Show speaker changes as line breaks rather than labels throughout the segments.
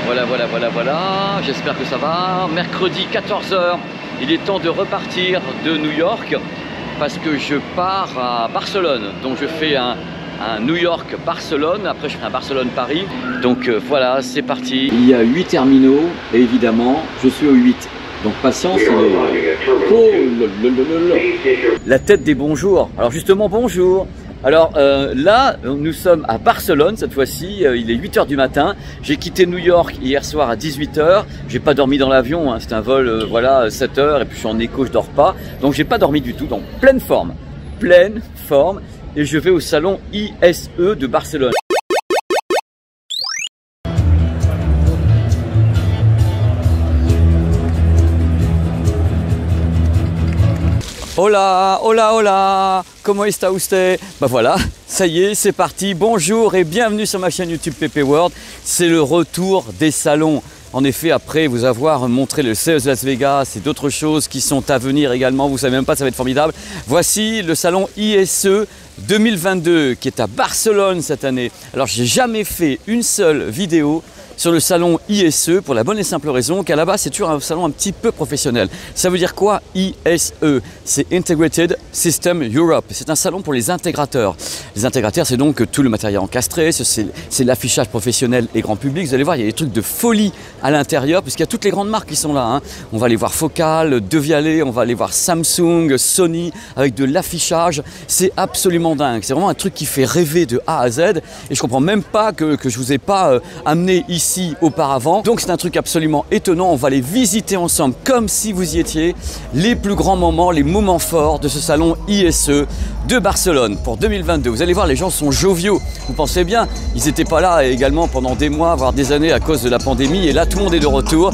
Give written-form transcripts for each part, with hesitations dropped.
Voilà, j'espère que ça va. Mercredi 14 h, il est temps de repartir de New York parce que je pars à Barcelone. Donc je fais un New York-Barcelone, après je ferai un Barcelone-Paris. Donc voilà, c'est parti. Il y a 8 terminaux et évidemment, je suis au 8. Donc patience, la tête des bonjours. Alors justement, bonjour. Alors là, nous sommes à Barcelone cette fois-ci, il est 8 h du matin. J'ai quitté New York hier soir à 18 h. J'ai pas dormi dans l'avion, hein. C'est un vol, voilà, 7 h et puis je suis en écho, je dors pas. Donc j'ai pas dormi du tout, donc pleine forme. Et je vais au salon ISE de Barcelone. Hola, comment está usted? Bah voilà, ça y est, c'est parti. Bonjour et bienvenue sur ma chaîne YouTube PP World. C'est le retour des salons. En effet, après vous avoir montré le CES Las Vegas et d'autres choses qui sont à venir également, vous savez même pas, ça va être formidable. Voici le salon ISE 2022 qui est à Barcelone cette année. Alors j'ai jamais fait une seule vidéo sur le salon ISE pour la bonne et simple raison qu'à la base c'est toujours un salon un petit peu professionnel. Ça veut dire quoi ISE? C'est Integrated System Europe. C'est un salon pour les intégrateurs. Les intégrateurs, c'est donc tout le matériel encastré, c'est l'affichage professionnel et grand public. Vous allez voir, il y a des trucs de folie à l'intérieur puisqu'il y a toutes les grandes marques qui sont là, hein. On va aller voir Focal, Devialet, on va aller voir Samsung, Sony avec de l'affichage. C'est absolument dingue. C'est vraiment un truc qui fait rêver de A à Z et je comprends même pas que je vous ai pas amené ici auparavant. Donc c'est un truc absolument étonnant. On va les visiter ensemble comme si vous y étiez. Les plus grands moments, les moments forts de ce salon ISE de Barcelone pour 2022. Vous allez voir, les gens sont joviaux. Vous pensez bien, ils n'étaient pas là également pendant des mois, voire des années à cause de la pandémie. Et là, tout le monde est de retour.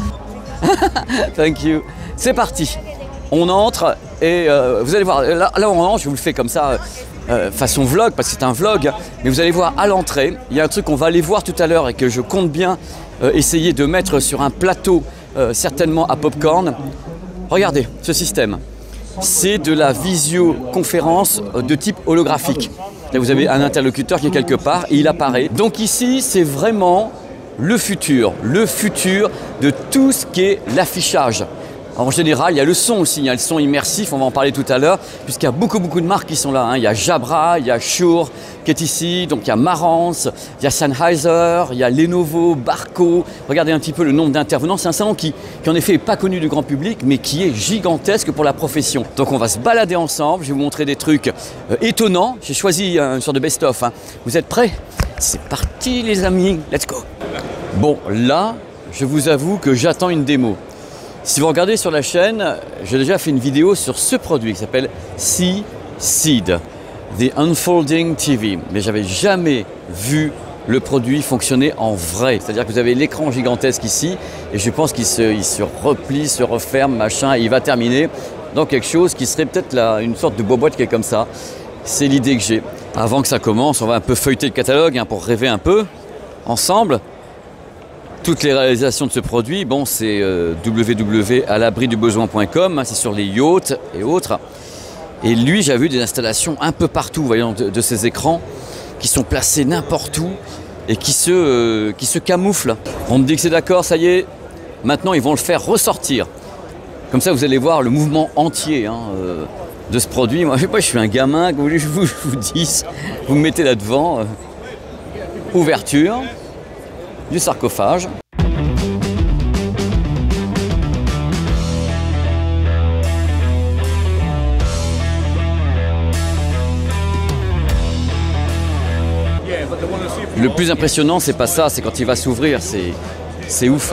Thank you. C'est parti. On entre et vous allez voir, là on entre, je vous le fais comme ça. Façon vlog, parce que c'est un vlog, mais vous allez voir à l'entrée, il y a un truc qu'on va aller voir tout à l'heure et que je compte bien essayer de mettre sur un plateau, certainement à popcorn. Regardez ce système, c'est de la visioconférence de type holographique. Là, vous avez un interlocuteur qui est quelque part et il apparaît. Donc ici, c'est vraiment le futur de tout ce qui est l'affichage. En général, il y a le son aussi, il y a le son immersif, on va en parler tout à l'heure, puisqu'il y a beaucoup de marques qui sont là, hein. Il y a Jabra, il y a Shure qui est ici, donc il y a Marantz, il y a Sennheiser, il y a Lenovo, Barco. Regardez un petit peu le nombre d'intervenants. C'est un salon qui en effet n'est pas connu du grand public, mais qui est gigantesque pour la profession. Donc on va se balader ensemble, je vais vous montrer des trucs étonnants. J'ai choisi une sorte de best-of, hein. Vous êtes prêts? C'est parti les amis, let's go. Bon, là, je vous avoue que j'attends une démo. Si vous regardez sur la chaîne, j'ai déjà fait une vidéo sur ce produit qui s'appelle Seeed, The Unfolding TV. Mais j'avais jamais vu le produit fonctionner en vrai. C'est-à-dire que vous avez l'écran gigantesque ici et je pense qu'il se replie, se referme, machin, et il va terminer dans quelque chose qui serait peut-être une sorte de boîte qui est comme ça. C'est l'idée que j'ai. Avant que ça commence, on va un peu feuilleter le catalogue, hein, pour rêver un peu ensemble. Toutes les réalisations de ce produit, bon, c'est www.alabridubesoin.com, hein, c'est sur les yachts et autres. Et lui, j'ai vu des installations un peu partout, voyons, de ces écrans qui sont placés n'importe où et qui se camouflent. On me dit que c'est d'accord, ça y est, maintenant ils vont le faire ressortir. Comme ça, vous allez voir le mouvement entier, hein, de ce produit. Moi, je sais pas, je suis un gamin, que vous voulez que je vous dise, vous me mettez là devant, ouverture du sarcophage. Le plus impressionnant, c'est pas ça, c'est quand il va s'ouvrir, c'est ouf.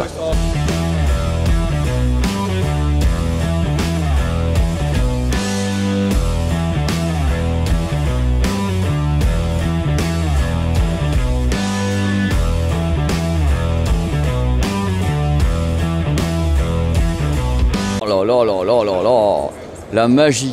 Oh là, la magie.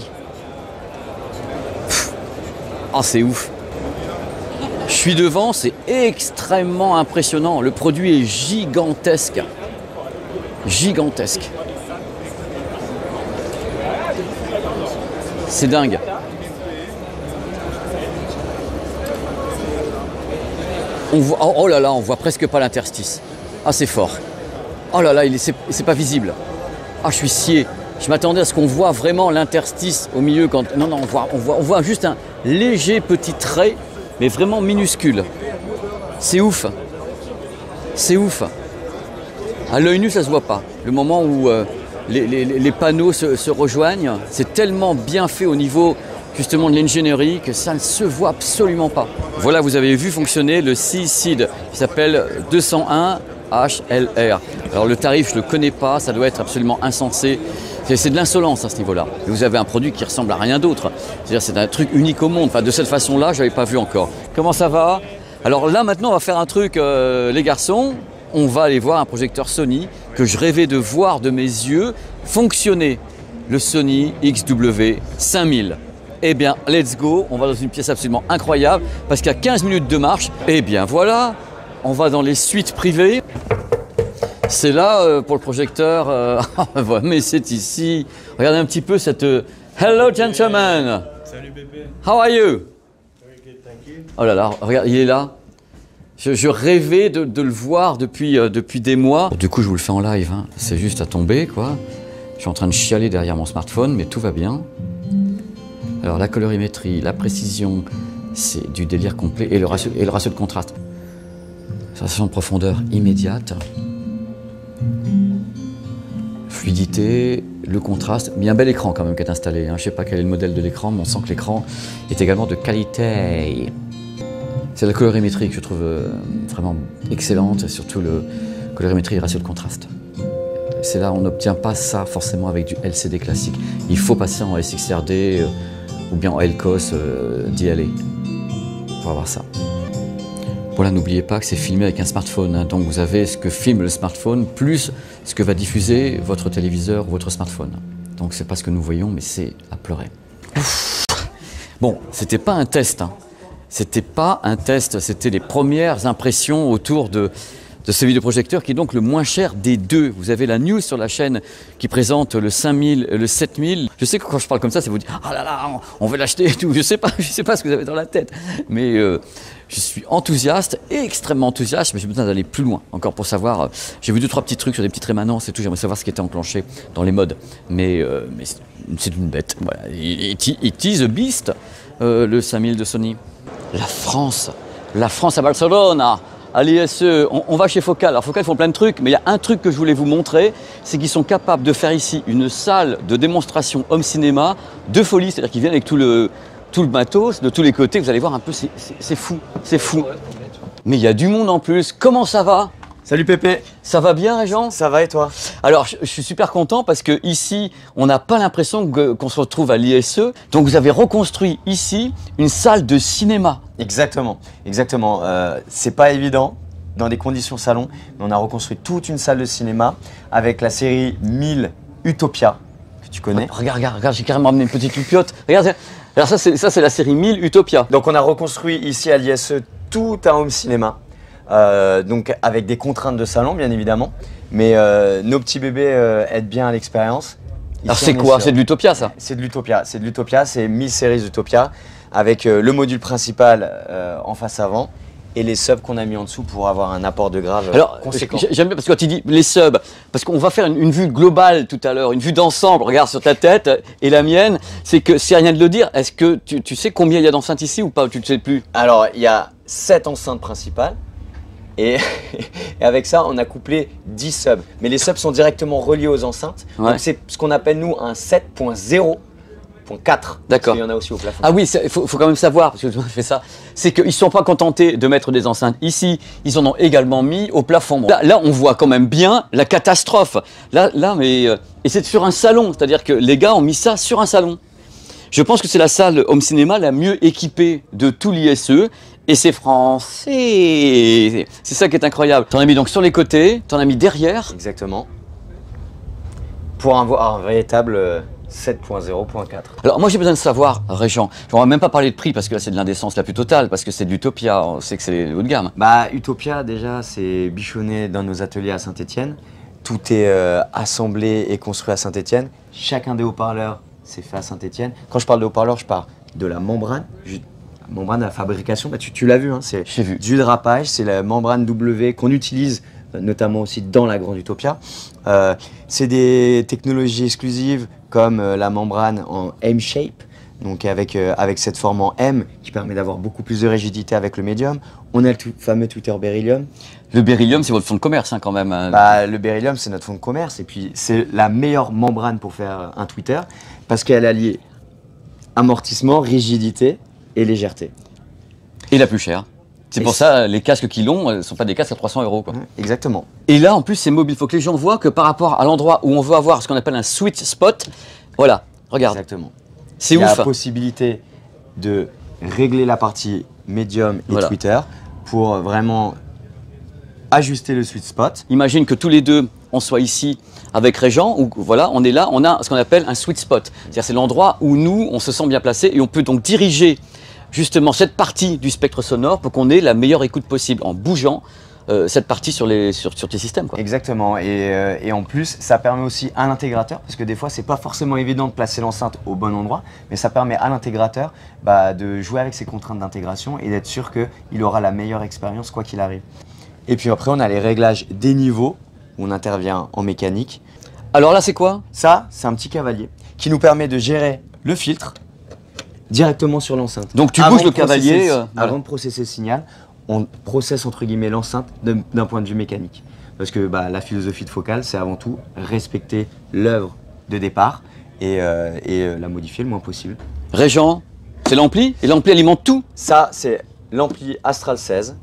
Ah, c'est ouf. Je suis devant, c'est extrêmement impressionnant. Le produit est gigantesque. Gigantesque. C'est dingue. On voit, oh là là, on voit presque pas l'interstice. Ah, c'est fort. Oh là là, c'est pas visible. Ah, je suis scié. Je m'attendais à ce qu'on voit vraiment l'interstice au milieu. Quand... Non, non, on voit juste un léger petit trait, mais vraiment minuscule. C'est ouf. C'est ouf. À l'œil nu, ça se voit pas. Le moment où les panneaux se rejoignent, c'est tellement bien fait au niveau justement de l'ingénierie que ça ne se voit absolument pas. Voilà, vous avez vu fonctionner le C-Seed qui s'appelle 201 HLR. Alors le tarif, je ne le connais pas, ça doit être absolument insensé. C'est de l'insolence à ce niveau-là. Vous avez un produit qui ressemble à rien d'autre. C'est-à-dire c'est un truc unique au monde. Enfin, de cette façon-là, je n'avais pas vu encore. Comment ça va? Alors là, maintenant, on va faire un truc, les garçons. On va aller voir un projecteur Sony que je rêvais de voir de mes yeux fonctionner. Le Sony XW5000. Eh bien, let's go. On va dans une pièce absolument incroyable parce qu'à 15 minutes de marche, eh bien voilà, on va dans les suites privées. C'est là pour le projecteur. Mais c'est ici. Regardez un petit peu cette. Hello gentlemen.
Salut bébé.
How are you?
Very good, thank you.
Oh là là, regarde, il est là. Je rêvais de le voir depuis des mois. Du coup, je vous le fais en live. Hein. C'est juste à tomber, quoi. Je suis en train de chialer derrière mon smartphone, mais tout va bien. Alors, la colorimétrie, la précision, c'est du délire complet. Et le ratio de contraste. Sensation de profondeur immédiate. Fluidité, le contraste. Mais il y a un bel écran quand même qui est installé. Hein. Je ne sais pas quel est le modèle de l'écran, mais on sent que l'écran est également de qualité. C'est la colorimétrie que je trouve vraiment excellente, et surtout le colorimétrie et ratio de contraste. C'est là, on n'obtient pas ça forcément avec du LCD classique. Il faut passer en SXRD ou bien en LCOS DLA pour avoir ça. Voilà, n'oubliez pas que c'est filmé avec un smartphone. Hein, donc vous avez ce que filme le smartphone plus ce que va diffuser votre téléviseur ou votre smartphone. Donc c'est pas ce que nous voyons, mais c'est à pleurer. Ouf. Bon, c'était pas un test. Hein. C'était pas un test, c'était les premières impressions autour de ce vidéoprojecteur qui est donc le moins cher des deux. Vous avez la news sur la chaîne qui présente le 5000, le 7000. Je sais que quand je parle comme ça vous dit « Ah là là, on veut l'acheter et tout ». Je sais pas ce que vous avez dans la tête. Mais je suis enthousiaste, extrêmement enthousiaste, mais j'ai besoin d'aller plus loin encore pour savoir. J'ai vu 2-3 petits trucs sur des petites rémanences et tout, j'aimerais savoir ce qui était enclenché dans les modes. Mais c'est une bête. Voilà. It is a beast, le 5000 de Sony. La France à Barcelone, à l'ISE, on va chez Focal. Alors Focal, ils font plein de trucs, mais il y a un truc que je voulais vous montrer, c'est qu'ils sont capables de faire ici une salle de démonstration home cinéma de folie, c'est-à-dire qu'ils viennent avec tout le matos de tous les côtés. Vous allez voir un peu, c'est fou, c'est fou. Mais il y a du monde en plus. Comment ça va?
Salut Pépé.
Ça va bien, Régent?
Ça va et toi?
Alors, je suis super content parce que ici, on n'a pas l'impression qu'on se retrouve à l'ISE. Donc, vous avez reconstruit ici une salle de cinéma.
Exactement, exactement. C'est pas évident dans des conditions salon, mais on a reconstruit toute une salle de cinéma avec la série 1000 Utopia, que tu connais.
Regarde, j'ai carrément amené une petite loupiote. Regarde, alors ça c'est la série 1000 Utopia.
Donc, on a reconstruit ici à l'ISE tout un home cinéma. Donc avec des contraintes de salon bien évidemment, mais nos petits bébés aident bien à l'expérience.
Alors c'est quoi? C'est de l'Utopia ça?
C'est de l'Utopia, c'est 1000 séries Utopia avec le module principal en face avant et les subs qu'on a mis en dessous pour avoir un apport de grave conséquent.
J'aime bien parce que quand tu dis les subs, parce qu'on va faire une vue globale tout à l'heure, une vue d'ensemble, regarde sur ta tête et la mienne, c'est que c'est rien de le dire. Est-ce que tu sais combien il y a d'enceintes ici ou pas? Tu ne sais plus?
Alors il y a 7 enceintes principales. Et avec ça, on a couplé 10 subs. Mais les subs sont directement reliés aux enceintes.
Ouais.
Donc c'est ce qu'on appelle nous un 7.0.4.
D'accord.
Il y en a aussi au plafond.
Ah oui, il faut quand même savoir, parce que je fais ça, c'est qu'ils ne sont pas contentés de mettre des enceintes ici, ils en ont également mis au plafond. Là on voit quand même bien la catastrophe. Et c'est sur un salon, c'est-à-dire que les gars ont mis ça sur un salon. Je pense que c'est la salle home cinéma la mieux équipée de tout l'ISE. Et c'est français. C'est ça qui est incroyable. T'en as mis donc sur les côtés, t'en as mis derrière.
Exactement. Pour un véritable 7.0.4.
Alors moi j'ai besoin de savoir, Régent, on va même pas parler de prix parce que là c'est de l'indécence la plus totale, parce que c'est de l'Utopia, on sait que c'est haut de gamme.
Bah Utopia déjà c'est bichonné dans nos ateliers à Saint-Étienne. Tout est assemblé et construit à Saint-Étienne. Chacun des haut-parleurs c'est fait à Saint-Étienne. Quand je parle de haut-parleurs, je parle de la membrane. Membrane de la fabrication, bah tu l'as vu, hein, c'est du drapage, c'est la membrane W qu'on utilise notamment aussi dans la Grande Utopia. C'est des technologies exclusives comme la membrane en M-shape, donc avec cette forme en M qui permet d'avoir beaucoup plus de rigidité avec le médium. On a le fameux Twitter Beryllium.
Le beryllium, c'est votre fonds de commerce hein, quand même. Hein.
Bah, le Beryllium, c'est notre fonds de commerce et puis c'est la meilleure membrane pour faire un Twitter parce qu'elle allie amortissement, rigidité et légèreté.
Et la plus chère. C'est pour ça, les casques qui l'ont ne sont pas des casques à 300 €. Quoi.
Exactement.
Et là, en plus, c'est mobile. Il faut que les gens voient que par rapport à l'endroit où on veut avoir ce qu'on appelle un sweet spot, voilà, regarde.
Exactement.
C'est
Il y
ouf.
a la possibilité de régler la partie médium et
Voilà.
Twitter pour vraiment ajuster le sweet spot.
Imagine que tous les deux, on soit ici avec Régent, où voilà, on est là, on a ce qu'on appelle un sweet spot. C'est-à-dire c'est l'endroit où nous, on se sent bien placé et on peut donc diriger justement cette partie du spectre sonore pour qu'on ait la meilleure écoute possible en bougeant cette partie sur tes systèmes. Quoi.
Exactement. Et en plus, ça permet aussi à l'intégrateur, parce que des fois, c'est pas forcément évident de placer l'enceinte au bon endroit, mais ça permet à l'intégrateur de jouer avec ses contraintes d'intégration et d'être sûr qu'il aura la meilleure expérience quoi qu'il arrive. Et puis après, on a les réglages des niveaux, où on intervient en mécanique.
Alors là, c'est quoi?
Ça, c'est un petit cavalier qui nous permet de gérer le filtre directement sur l'enceinte.
Donc tu
Avant
bouges
de
le cavalier.
processer-
Voilà.
Avant de processer le signal, on processe entre guillemets l'enceinte d'un point de vue mécanique. Parce que la philosophie de Focal, c'est avant tout respecter l'œuvre de départ et la modifier le moins possible.
Régent, c'est l'ampli et l'ampli alimente tout.
Ça, c'est l'ampli Astral 16.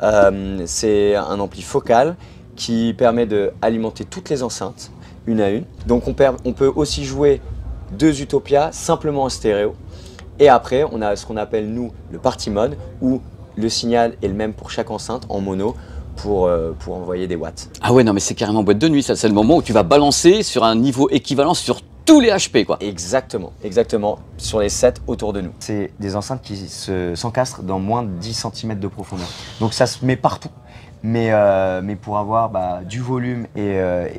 C'est un ampli Focal qui permet d'alimenter toutes les enceintes, une à une. Donc on peut aussi jouer 2 Utopia simplement en stéréo. Et après, on a ce qu'on appelle, nous, le party mode, où le signal est le même pour chaque enceinte en mono pour envoyer des watts.
Ah ouais, non, mais c'est carrément boîte de nuit. Ça, c'est le moment où tu vas balancer sur un niveau équivalent sur tous les HP, quoi.
Exactement, exactement, sur les 7 autour de nous. C'est des enceintes qui s'encastrent dans moins de 10 cm de profondeur. Donc ça se met partout. Mais pour avoir du volume et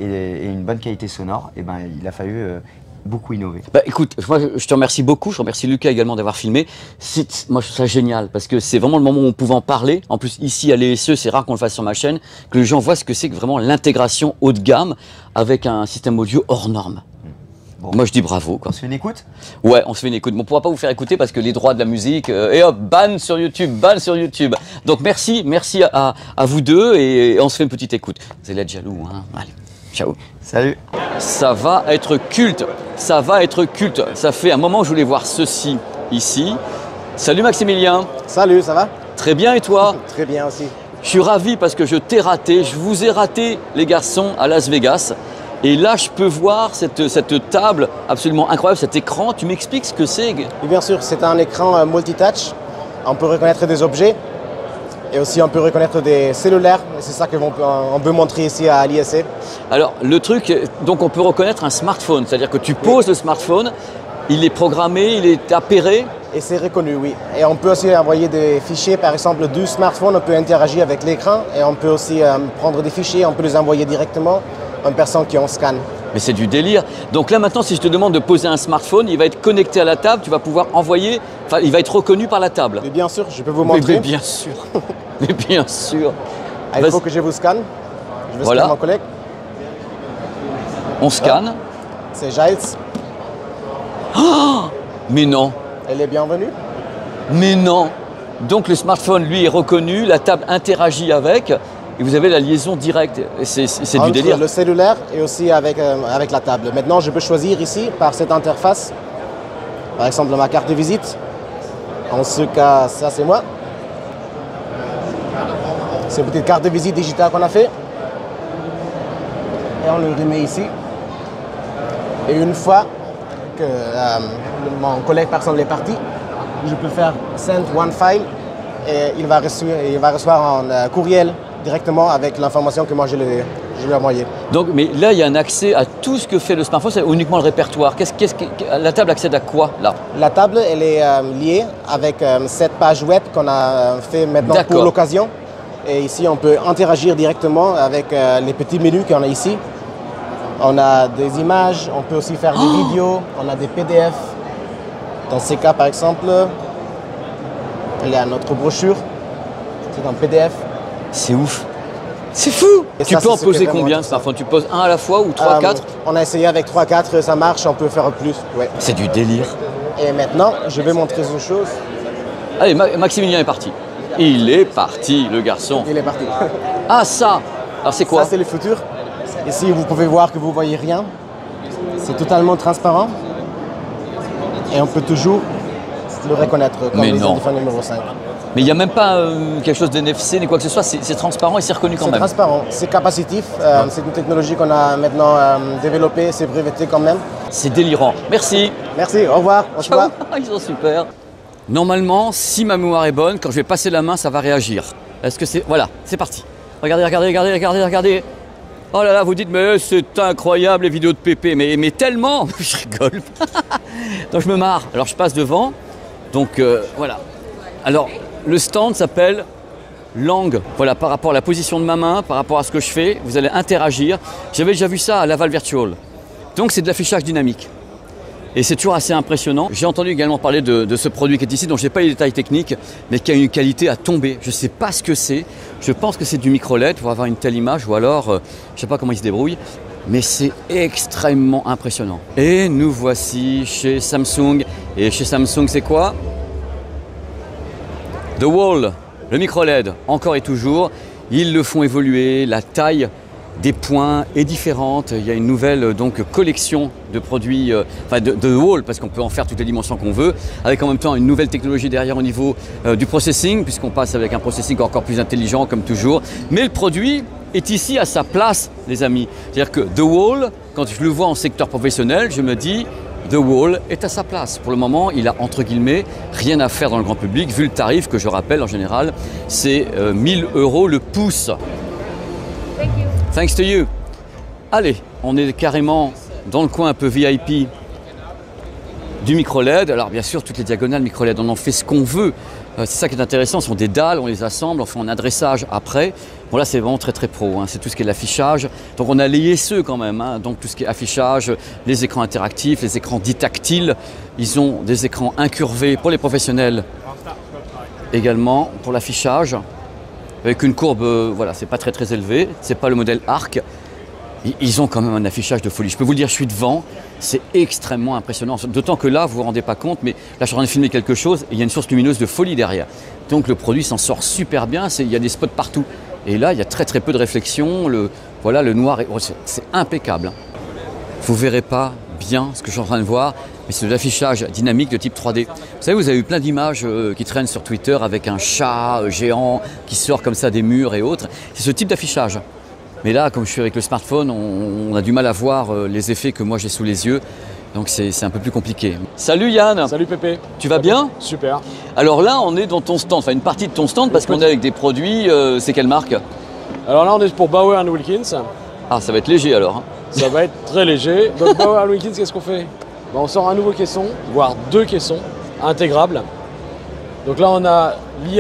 une bonne qualité sonore, il a fallu beaucoup innover.
Bah écoute, moi je te remercie beaucoup, je remercie Lucas également d'avoir filmé. Moi je trouve ça génial parce que c'est vraiment le moment où on pouvait en parler. En plus ici à l'ESE, c'est rare qu'on le fasse sur ma chaîne, que les gens voient ce que c'est que vraiment l'intégration haut de gamme avec un système audio hors norme.
Bon.
Moi je dis bravo quoi.
On se fait une écoute?
Ouais, on se fait une écoute. Bon, on ne pourra pas vous faire écouter parce que les droits de la musique, et hop, ban sur YouTube, ban sur YouTube. Donc merci à vous deux et on se fait une petite écoute. Vous allez être jaloux, hein. Allez, ciao.
Salut.
Ça va être culte, ça va être culte. Ça fait un moment que je voulais voir ceci ici. Salut Maximilien.
Salut, ça va?
Très bien et toi?
Très bien aussi.
Je suis ravi parce que je t'ai raté, je vous ai raté les garçons à Las Vegas. Et là je peux voir cette table absolument incroyable, cet écran. Tu m'expliques ce que c'est?
Et bien sûr, c'est un écran multitouch. On peut reconnaître des objets et aussi on peut reconnaître des cellulaires. C'est ça qu'on veut montrer ici à l'ISE.
Alors le truc, donc on peut reconnaître un smartphone, c'est-à-dire que tu poses le smartphone, il est programmé, il est appairé.
Et c'est reconnu, oui. Et on peut aussi envoyer des fichiers, par exemple du smartphone, on peut interagir avec l'écran et on peut aussi prendre des fichiers, on peut les envoyer directement à une personne qui en scanne.
Mais c'est du délire. Donc là maintenant, si je te demande de poser un smartphone, il va être connecté à la table, tu vas pouvoir envoyer, enfin il va être reconnu par la table.
Mais bien sûr, je peux vous montrer.
Mais bien sûr, mais bien sûr.
Ah, il faut que je vous scanne. Je vais
Voilà.
scanner mon collègue.
On scanne.
C'est Giles.
Mais non,
Elle est bienvenue.
mais non. Donc le smartphone, lui, est reconnu, la table interagit avec, et vous avez la liaison directe. Et c'est du
Entre
délire.
le cellulaire et aussi avec la table. Maintenant, je peux choisir ici, par cette interface, par exemple ma carte de visite. En ce cas, ça c'est moi. C'est une petite carte de visite digitale qu'on a fait. Et on le remet ici. Et une fois que mon collègue personne est parti, je peux faire Send One File et il va recevoir un courriel directement avec l'information que moi je lui ai envoyée.
Donc, mais là, il y a un accès à tout ce que fait le smartphone, c'est uniquement le répertoire. La table accède à quoi, là?
La table, elle est liée avec cette page web qu'on a fait maintenant pour
D'accord.
l'occasion. Et ici, on peut interagir directement avec les petits menus qu'on a ici. On a des images, on peut aussi faire des vidéos, on a des PDF. Dans ces cas, par exemple, il y a notre brochure. C'est un PDF.
C'est ouf. C'est fou.
Et
Tu
ça,
peux en
c'est ce qui est
poser
vraiment
combien,
intéressant.
smartphone? Tu poses un à la fois ou 3, 4?
On a essayé avec 3-4, ça marche, on peut faire plus. Ouais.
C'est du délire.
Et maintenant, je vais montrer une chose.
Allez, Maximilien est parti. Il est parti, le garçon.
Il est parti.
Ah, ça. Alors, c'est quoi?
Ça, c'est le futur. Ici, vous pouvez voir que vous voyez rien. C'est totalement transparent. Et on peut toujours le reconnaître comme
Mais
les
non.
téléphones numéro 5.
Mais il n'y a même pas quelque chose d'NFC ni quoi que ce soit. C'est transparent et c'est reconnu quand
C'est
même.
transparent, c'est capacitif. C'est une technologie qu'on a maintenant développée, c'est breveté quand même.
C'est délirant. Merci.
Merci, au revoir, on se
Ciao.
voit.
Ils sont super. Normalement, si ma mémoire est bonne, quand je vais passer la main, ça va réagir. Est-ce que c'est... Voilà, c'est parti. Regardez, regardez, regardez, regardez, regardez. Oh là là, vous dites, mais c'est incroyable les vidéos de Pépé. Mais tellement. Je rigole. Donc je me marre. Alors je passe devant. Donc voilà. Alors le stand s'appelle Langue. Voilà, par rapport à la position de ma main, par rapport à ce que je fais, vous allez interagir. J'avais déjà vu ça à Laval Virtual. Donc c'est de l'affichage dynamique. Et c'est toujours assez impressionnant. J'ai entendu également parler de ce produit qui est ici, dont je n'ai pas les détails techniques, mais qui a une qualité à tomber. Je ne sais pas ce que c'est. Je pense que c'est du micro-LED pour avoir une telle image, ou alors, je ne sais pas comment il se débrouille, mais c'est extrêmement impressionnant. Et nous voici chez Samsung. Et chez Samsung, c'est quoi? The Wall, le micro-LED, encore et toujours. Ils le font évoluer, la taille des points est différente. Il y a une nouvelle donc, collection de produits, de Wall, parce qu'on peut en faire toutes les dimensions qu'on veut, avec en même temps une nouvelle technologie derrière au niveau du processing, puisqu'on passe avec un processing encore plus intelligent comme toujours. Mais le produit est ici à sa place, les amis. C'est-à-dire que The Wall, quand je le vois en secteur professionnel, je me dis The Wall est à sa place. Pour le moment, il a entre guillemets rien à faire dans le grand public, vu le tarif que je rappelle en général, c'est 1000 € le pouce. Thanks to you. Allez, on est carrément dans le coin un peu VIP du micro-LED. Alors bien sûr, toutes les diagonales micro-LED, on en fait ce qu'on veut. C'est ça qui est intéressant, ce sont des dalles, on les assemble, on fait un adressage après. Bon là, c'est vraiment très très pro, hein. C'est tout ce qui est l'affichage. Donc on a les ISE quand même, hein. Donc tout ce qui est affichage, les écrans interactifs, les écrans dits tactiles. Ils ont des écrans incurvés pour les professionnels également, pour l'affichage. Avec une courbe, voilà, c'est pas très très élevé, c'est pas le modèle Arc. Ils ont quand même un affichage de folie. Je peux vous le dire, je suis devant, c'est extrêmement impressionnant. D'autant que là, vous vous rendez pas compte, mais là, je suis en train de filmer quelque chose et il y a une source lumineuse de folie derrière. Donc le produit s'en sort super bien, il y a des spots partout. Et là, il y a très très peu de réflexion, voilà, le noir, c'est impeccable. Hein. Vous verrez pas bien ce que je suis en train de voir, mais c'est de l'affichage dynamique de type 3D. Vous savez, vous avez eu plein d'images qui traînent sur Twitter avec un chat géant qui sort comme ça des murs et autres. C'est ce type d'affichage. Mais là, comme je suis avec le smartphone, on a du mal à voir les effets que moi j'ai sous les yeux. Donc c'est un peu plus compliqué. Salut Yann.
Salut Pépé.
Tu vas bien?
Super.
Alors là, on est dans ton stand, enfin une partie de ton stand, parce qu'on est avec des produits, c'est quelle marque?
Alors là, on est pour Bauer & Wilkins.
Ah, ça va être léger alors. Hein.
Ça va être très léger. Donc Bauer & Wilkins, qu'est-ce qu'on fait? On sort un nouveau caisson, voire deux caissons intégrables. Donc là, on a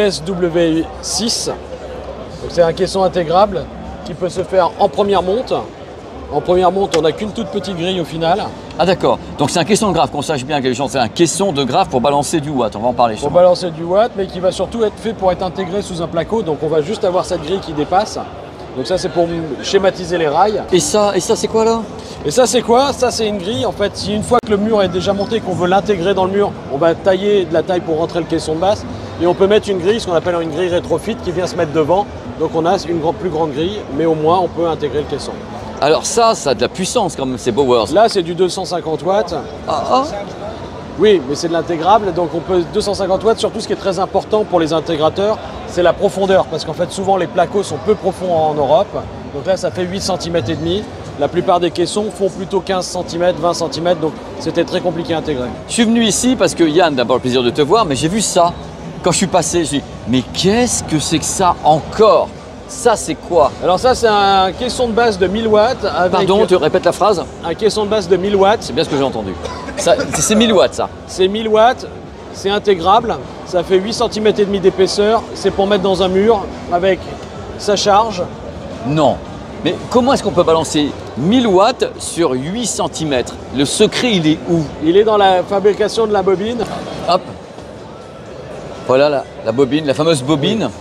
l'ISW6. Donc c'est un caisson intégrable qui peut se faire en première monte. En première monte, on n'a qu'une toute petite grille au final.
Ah d'accord, donc c'est un caisson de graphe, qu'on sache bien que les gens, c'est un caisson de graphe pour balancer du watt, on va en parler.
Pour balancer du watt, mais qui va surtout être fait pour être intégré sous un placo. Donc on va juste avoir cette grille qui dépasse. Donc ça, c'est pour schématiser les rails.
Et ça c'est quoi là?
Et ça, c'est quoi? Ça, c'est une grille. En fait, si une fois que le mur est déjà monté, qu'on veut l'intégrer dans le mur, on va tailler de la taille pour rentrer le caisson de basse. Et on peut mettre une grille, ce qu'on appelle une grille rétrofit, qui vient se mettre devant. Donc on a une plus grande grille, mais au moins, on peut intégrer le caisson.
Alors ça a de la puissance comme c'est Bowers.
Là, c'est du 250 watts.
Ah.
Oui, mais c'est de l'intégrable, donc on peut 250 watts. Surtout, ce qui est très important pour les intégrateurs, c'est la profondeur, parce qu'en fait, souvent les placos sont peu profonds en Europe. Donc là, ça fait 8 cm et demi. La plupart des caissons font plutôt 15 cm, 20 cm, donc c'était très compliqué à intégrer.
Je suis venu ici parce que Yann, d'abord le plaisir de te voir, mais j'ai vu ça. Quand je suis passé, j'ai dit, mais qu'est-ce que c'est que ça encore? Ça, c'est quoi?
Alors ça, c'est un caisson de base de 1000 watts. Avec
Pardon, tu répètes la phrase?
un caisson de base de 1000 watts.
C'est bien ce que j'ai entendu. C'est 1000 watts, ça.
C'est 1000 watts, c'est intégrable, ça fait 8 cm et demi d'épaisseur. C'est pour mettre dans un mur avec sa charge.
Non. Mais comment est-ce qu'on peut balancer 1000 watts sur 8 cm? Le secret, il est où?
Il est dans la fabrication de la bobine.
Hop. Voilà la bobine, la fameuse bobine.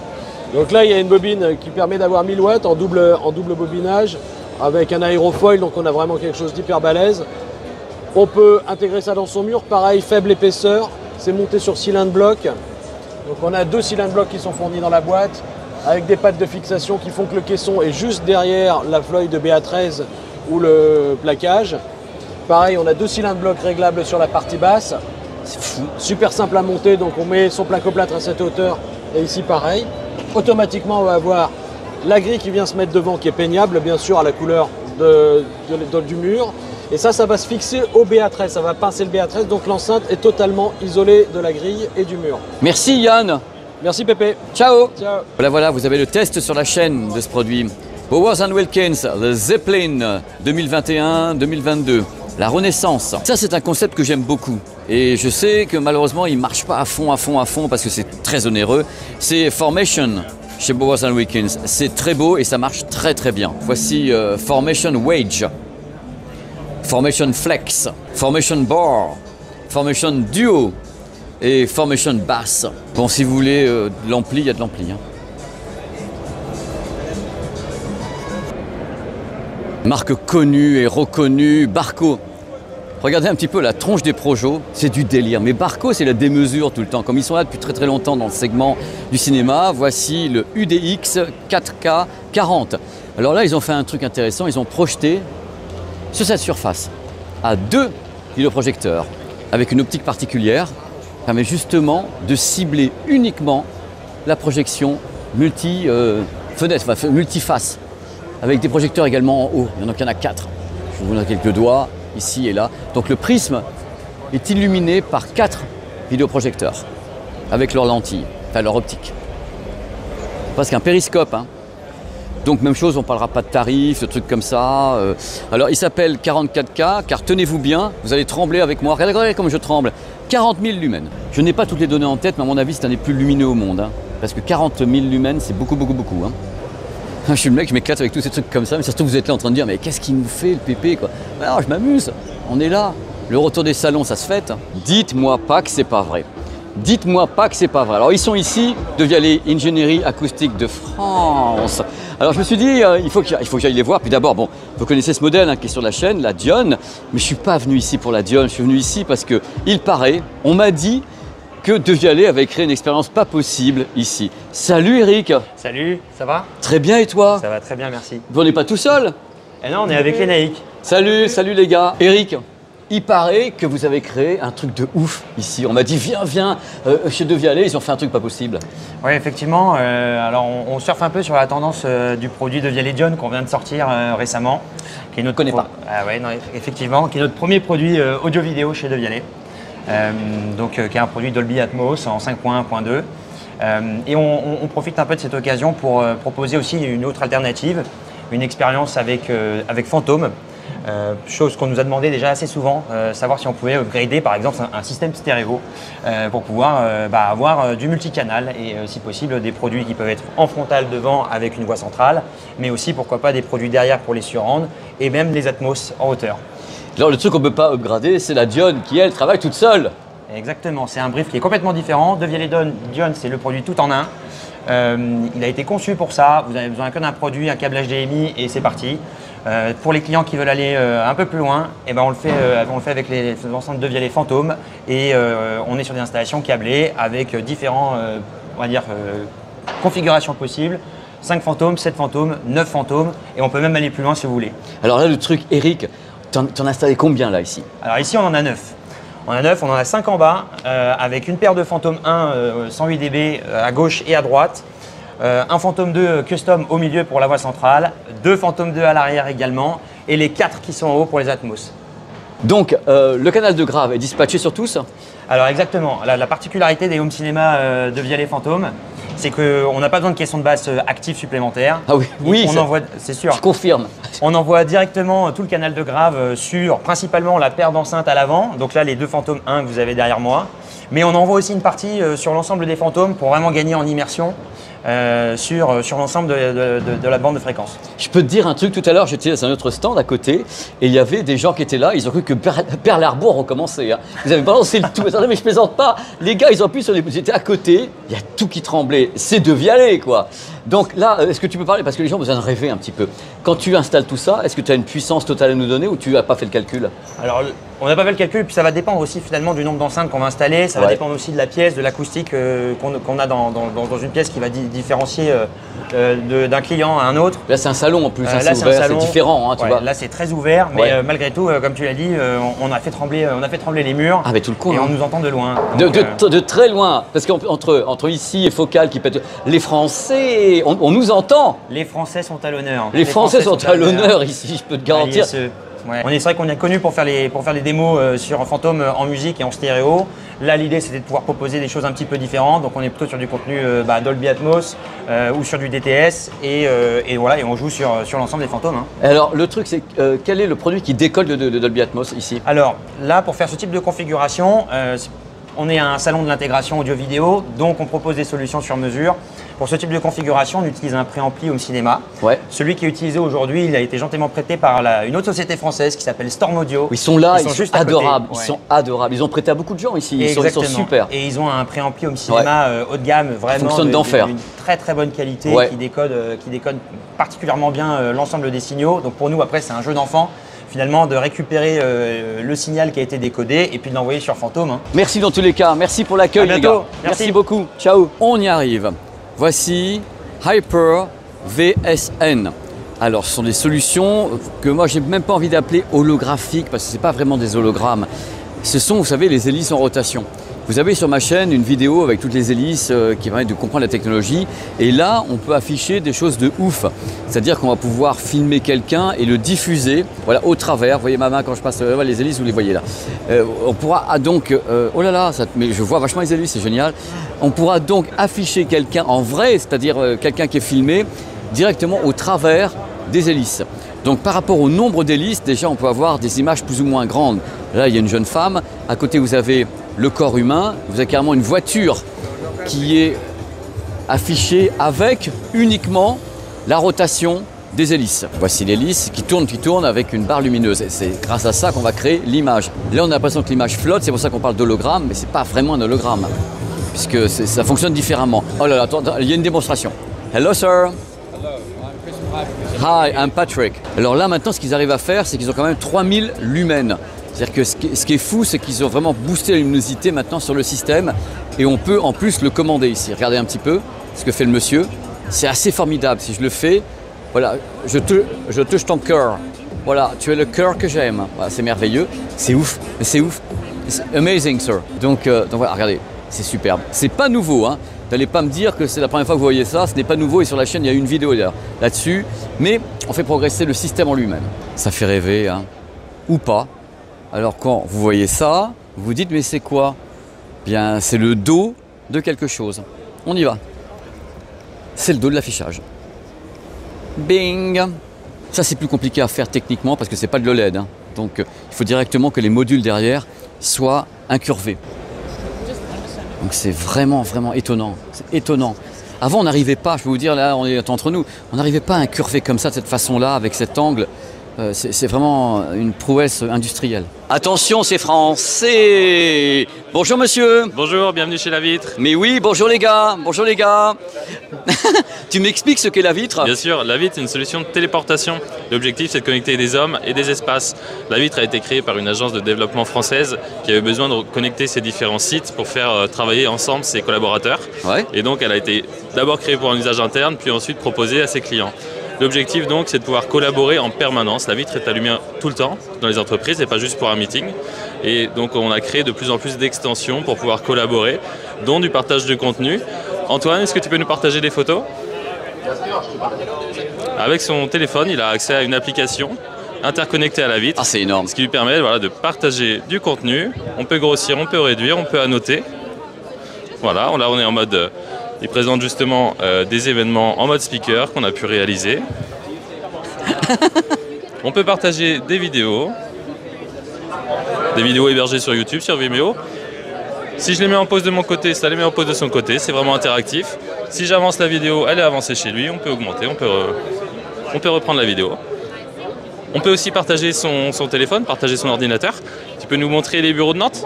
Donc là, il y a une bobine qui permet d'avoir 1000 watts en double bobinage avec un aérofoil, donc on a vraiment quelque chose d'hyper balèze. On peut intégrer ça dans son mur, pareil, faible épaisseur, c'est monté sur cylindre bloc. Donc on a 2 cylindres blocs qui sont fournis dans la boîte avec des pattes de fixation qui font que le caisson est juste derrière la fleuille de BA13 ou le plaquage. Pareil, on a 2 cylindres blocs réglables sur la partie basse. C'est fou, super simple à monter, donc on met son placoplâtre à cette hauteur et ici pareil. Automatiquement, on va avoir la grille qui vient se mettre devant qui est peignable, bien sûr à la couleur du mur. Et ça va se fixer au BA13, ça va pincer le BA13, donc l'enceinte est totalement isolée de la grille et du mur.
Merci Yann.
Merci Pépé.
Ciao.
Ciao.
Voilà, vous avez le test sur la chaîne de ce produit. Bowers & Wilkins, le Zeppelin 2021-2022. La Renaissance. Ça, c'est un concept que j'aime beaucoup. Et je sais que malheureusement, il ne marche pas à fond parce que c'est très onéreux. C'est Formation chez Bowers & Wilkins. C'est très beau et ça marche très très bien. Voici Formation Wage, Formation Flex, Formation Bar, Formation Duo et Formation Bass. Bon, si vous voulez de l'ampli, il y a de l'ampli. Hein. Marque connue et reconnue, Barco. Regardez un petit peu la tronche des Projos, c'est du délire. Mais Barco, c'est la démesure tout le temps. Comme ils sont là depuis très très longtemps dans le segment du cinéma, voici le UDX 4K 40. Alors là, ils ont fait un truc intéressant, ils ont projeté sur cette surface à 2 vidéoprojecteurs avec une optique particulière qui permet justement de cibler uniquement la projection multi-fenêtre, multiface, avec des projecteurs également en haut. Il y en a 4. Je vous donne quelques doigts, ici et là. Donc le prisme est illuminé par 4 vidéoprojecteurs avec leurs lentilles, enfin leur optique. Presque un périscope. Hein. Donc même chose, on ne parlera pas de tarifs, de trucs comme ça. Alors il s'appelle 44K, car tenez-vous bien, vous allez trembler avec moi. Regardez comme je tremble. 40 000 lumens. Je n'ai pas toutes les données en tête, mais à mon avis c'est un des plus lumineux au monde. Hein. Parce que 40 000 lumens, c'est beaucoup. Hein. Je suis le mec, je m'éclate avec tous ces trucs comme ça, mais surtout vous êtes là en train de dire mais qu'est-ce qu'il nous fait le pépé quoi. Alors je m'amuse, on est là. Le retour des salons, ça se fête. Dites-moi pas que c'est pas vrai. Dites-moi pas que c'est pas vrai. Alors ils sont ici, de Vialet Ingénierie Acoustique de France. Alors je me suis dit, il faut que j'aille les voir. Puis d'abord, bon, vous connaissez ce modèle hein, qui est sur la chaîne, la Dione. Mais je ne suis pas venu ici pour la Dione, je suis venu ici parce que il paraît, on m'a dit que De Vialet avait créé une expérience pas possible ici. Salut Eric.
Salut, ça va?
Très bien et toi?
Ça va très bien, merci.
On n'est pas tout seul?
Eh non, on est avec les Naïcs.
Salut les gars. Eric, il paraît que vous avez créé un truc de ouf ici. On m'a dit viens, chez De Vialet, ils ont fait un truc pas possible.
Oui, effectivement. Alors on surfe un peu sur la tendance du produit De Vialet Dione qu'on vient de sortir récemment. Qui est notre
connais pas.
Ah ouais, non, effectivement, qui est notre premier produit audio-vidéo chez De Vialet. Qui est un produit Dolby Atmos en 5.1.2. Et on profite un peu de cette occasion pour proposer aussi une autre alternative, une expérience avec Phantom. Chose qu'on nous a demandé déjà assez souvent, savoir si on pouvait upgrader par exemple un système stéréo pour pouvoir avoir du multicanal et si possible des produits qui peuvent être en frontal devant avec une voix centrale, mais aussi pourquoi pas des produits derrière pour les surrounds et même les Atmos en hauteur.
Alors le truc qu'on ne peut pas upgrader, c'est la Dione qui elle travaille toute seule.
Exactement, c'est un brief qui est complètement différent. De Vialet Dione, c'est le produit tout en un. Il a été conçu pour ça, vous avez besoin que d'un produit, un câble HDMI et c'est parti. Pour les clients qui veulent aller un peu plus loin, on le fait avec les enceintes De Vialet Phantom et on est sur des installations câblées avec différents configurations possibles. 5 fantômes, 7 fantômes, 9 fantômes et on peut même aller plus loin si vous voulez.
Alors là le truc, Eric, t'en as installé combien là ici?
Alors ici on en a 9. On en a 5 en bas avec une paire de Phantom 1 108 dB à gauche et à droite. Un Phantom 2 custom au milieu pour la voix centrale, 2 Phantom 2 à l'arrière également et les 4 qui sont en haut pour les Atmos.
Donc le canal de grave est dispatché sur tous?
Alors exactement, la particularité des home cinéma de Vialet Phantom, c'est qu'on n'a pas besoin de caisson de basse active supplémentaire.
Ah oui,
c'est sûr.
Je confirme.
On envoie directement tout le canal de grave sur principalement la paire d'enceintes à l'avant. Donc là, les 2 Phantom 1 que vous avez derrière moi. Mais on envoie aussi une partie sur l'ensemble des fantômes pour vraiment gagner en immersion. sur l'ensemble de la bande de fréquence.
Je peux te dire un truc, tout à l'heure j'étais dans un autre stand à côté et il y avait des gens qui étaient là, ils ont cru que Pearl Harbor recommençait. Hein. Vous avez balancé le tout, attendez mais je plaisante pas, les gars ils ont appuyé sur les... J'étais à côté, il y a tout qui tremblait, c'est de Vialet quoi. Donc là, est-ce que tu peux parler, parce que les gens ont besoin de rêver un petit peu. Quand tu installes tout ça, est-ce que tu as une puissance totale à nous donner ou tu n'as pas fait le calcul?
Alors, on n'a pas fait le calcul, puis ça va dépendre aussi finalement du nombre d'enceintes qu'on va installer, ça va dépendre aussi de la pièce, de l'acoustique qu'on a dans une pièce qui va différencier d'un client à un autre.
Là c'est un salon en plus,
là
c'est ouvert, c'est différent. Hein, tu vois.
Là c'est très ouvert, mais malgré tout, comme tu l'as dit, on a fait trembler les murs.
Ah mais tout le coup.
Et
hein.
on nous entend de loin.
Donc, de très loin, parce qu'entre ici et Focal qui pète, les Français, on nous entend.
Les Français sont à l'honneur.
Les Français sont à l'honneur ici, je peux te garantir.
Ouais. C'est vrai qu'on est connu pour faire les démos sur Phantom en musique et en stéréo. Là, l'idée, c'était de pouvoir proposer des choses un petit peu différentes. Donc, on est plutôt sur du contenu Dolby Atmos ou sur du DTS. Et voilà, et on joue sur l'ensemble des Phantoms. Hein.
Alors, le truc, c'est quel est le produit qui décolle de Dolby Atmos ici?
Alors, là, pour faire ce type de configuration, on est un salon de l'intégration audio-vidéo, donc on propose des solutions sur mesure. Pour ce type de configuration, on utilise un préampli Home Cinéma.
Ouais.
Celui qui est utilisé aujourd'hui, il a été gentiment prêté par une autre société française qui s'appelle Storm Audio.
Ils sont là, ils sont
juste
adorables.
Ouais.
Ils sont adorables. Ils ont prêté à beaucoup de gens ici. Ils sont super.
Et ils ont un préampli Home Cinéma haut de gamme, vraiment d'une très très bonne qualité, qui décode particulièrement bien l'ensemble des signaux. Donc pour nous, après, c'est un jeu d'enfant. Finalement, de récupérer le signal qui a été décodé et puis de l'envoyer sur Phantom. Hein.
Merci dans tous les cas. Merci pour l'accueil, les gars. Merci beaucoup. Ciao. On y arrive. Voici Hyper VSN. Alors, ce sont des solutions que moi, j'ai même pas envie d'appeler holographiques parce que ce n'est pas vraiment des hologrammes. Ce sont, vous savez, les hélices en rotation. Vous avez sur ma chaîne une vidéo avec toutes les hélices qui permettent de comprendre la technologie. Et là, on peut afficher des choses de ouf. C'est-à-dire qu'on va pouvoir filmer quelqu'un et le diffuser voilà, au travers. Vous voyez ma main quand je passe les hélices, vous les voyez là. On pourra donc... oh là là, mais je vois vachement les hélices, c'est génial. On pourra donc afficher quelqu'un en vrai, c'est-à-dire quelqu'un qui est filmé, directement au travers des hélices. Donc par rapport au nombre d'hélices, déjà on peut avoir des images plus ou moins grandes. Là il y a une jeune femme, à côté vous avez le corps humain, vous avez carrément une voiture qui est affichée avec uniquement la rotation des hélices. Voici l'hélice qui tourne avec une barre lumineuse. C'est grâce à ça qu'on va créer l'image. Là on a l'impression que l'image flotte, c'est pour ça qu'on parle d'hologramme, mais c'est pas vraiment un hologramme, puisque ça fonctionne différemment. Oh là là, attends, il y a une démonstration. Hello sir. Hi, I'm Patrick. Alors là maintenant ce qu'ils arrivent à faire, c'est qu'ils ont quand même 3000 lumens. C'est-à-dire que ce qui est fou, c'est qu'ils ont vraiment boosté la luminosité maintenant sur le système et on peut en plus le commander ici. Regardez un petit peu ce que fait le monsieur. C'est assez formidable. Si je le fais, voilà, je touche ton cœur. Voilà, tu es le cœur que j'aime. Voilà, c'est merveilleux. C'est ouf. C'est ouf. C'est amazing, sir. Donc voilà, regardez, c'est superbe. C'est pas nouveau, hein. N'allez pas me dire que c'est la première fois que vous voyez ça, ce n'est pas nouveau et sur la chaîne il y a une vidéo là-dessus, mais on fait progresser le système en lui-même. Ça fait rêver, hein. Ou pas. Alors quand vous voyez ça, vous vous dites mais c'est quoi? Bien c'est le dos de quelque chose. On y va. C'est le dos de l'affichage. Bing. Ça c'est plus compliqué à faire techniquement parce que c'est pas de l'OLED, hein. Donc il faut directement que les modules derrière soient incurvés. Donc c'est vraiment étonnant, c'est étonnant. Avant on n'arrivait pas, je peux vous dire là on est entre nous, on n'arrivait pas à incurver comme ça de cette façon-là avec cet angle. C'est vraiment une prouesse industrielle. Attention, c'est français. Bonjour monsieur.
Bonjour, bienvenue chez La Vitre.
Mais oui, bonjour les gars. Bonjour les gars. Tu m'expliques ce qu'est La Vitre?
Bien sûr, La Vitre c'est une solution de téléportation. L'objectif c'est de connecter des hommes et des espaces. La Vitre a été créée par une agence de développement française qui avait besoin de connecter ces différents sites pour faire travailler ensemble ses collaborateurs.
Ouais.
Et donc elle a été d'abord créée pour un usage interne puis ensuite proposée à ses clients. L'objectif donc c'est de pouvoir collaborer en permanence. La vitre est allumée tout le temps dans les entreprises et pas juste pour un meeting. Et donc on a créé de plus en plus d'extensions pour pouvoir collaborer, dont du partage de contenu. Antoine, est-ce que tu peux nous partager des photos? Avec son téléphone, il a accès à une application interconnectée à la vitre.
Ah, c'est énorme.
Ce qui lui permet voilà, de partager du contenu. On peut grossir, on peut réduire, on peut annoter. Voilà, là on est en mode... Il présente justement des événements en mode speaker qu'on a pu réaliser. On peut partager des vidéos hébergées sur YouTube, sur Vimeo. Si je les mets en pause de mon côté, ça les met en pause de son côté, c'est vraiment interactif. Si j'avance la vidéo, elle est avancée chez lui, on peut augmenter, on peut reprendre la vidéo. On peut aussi partager son téléphone, partager son ordinateur. Tu peux nous montrer les bureaux de Nantes?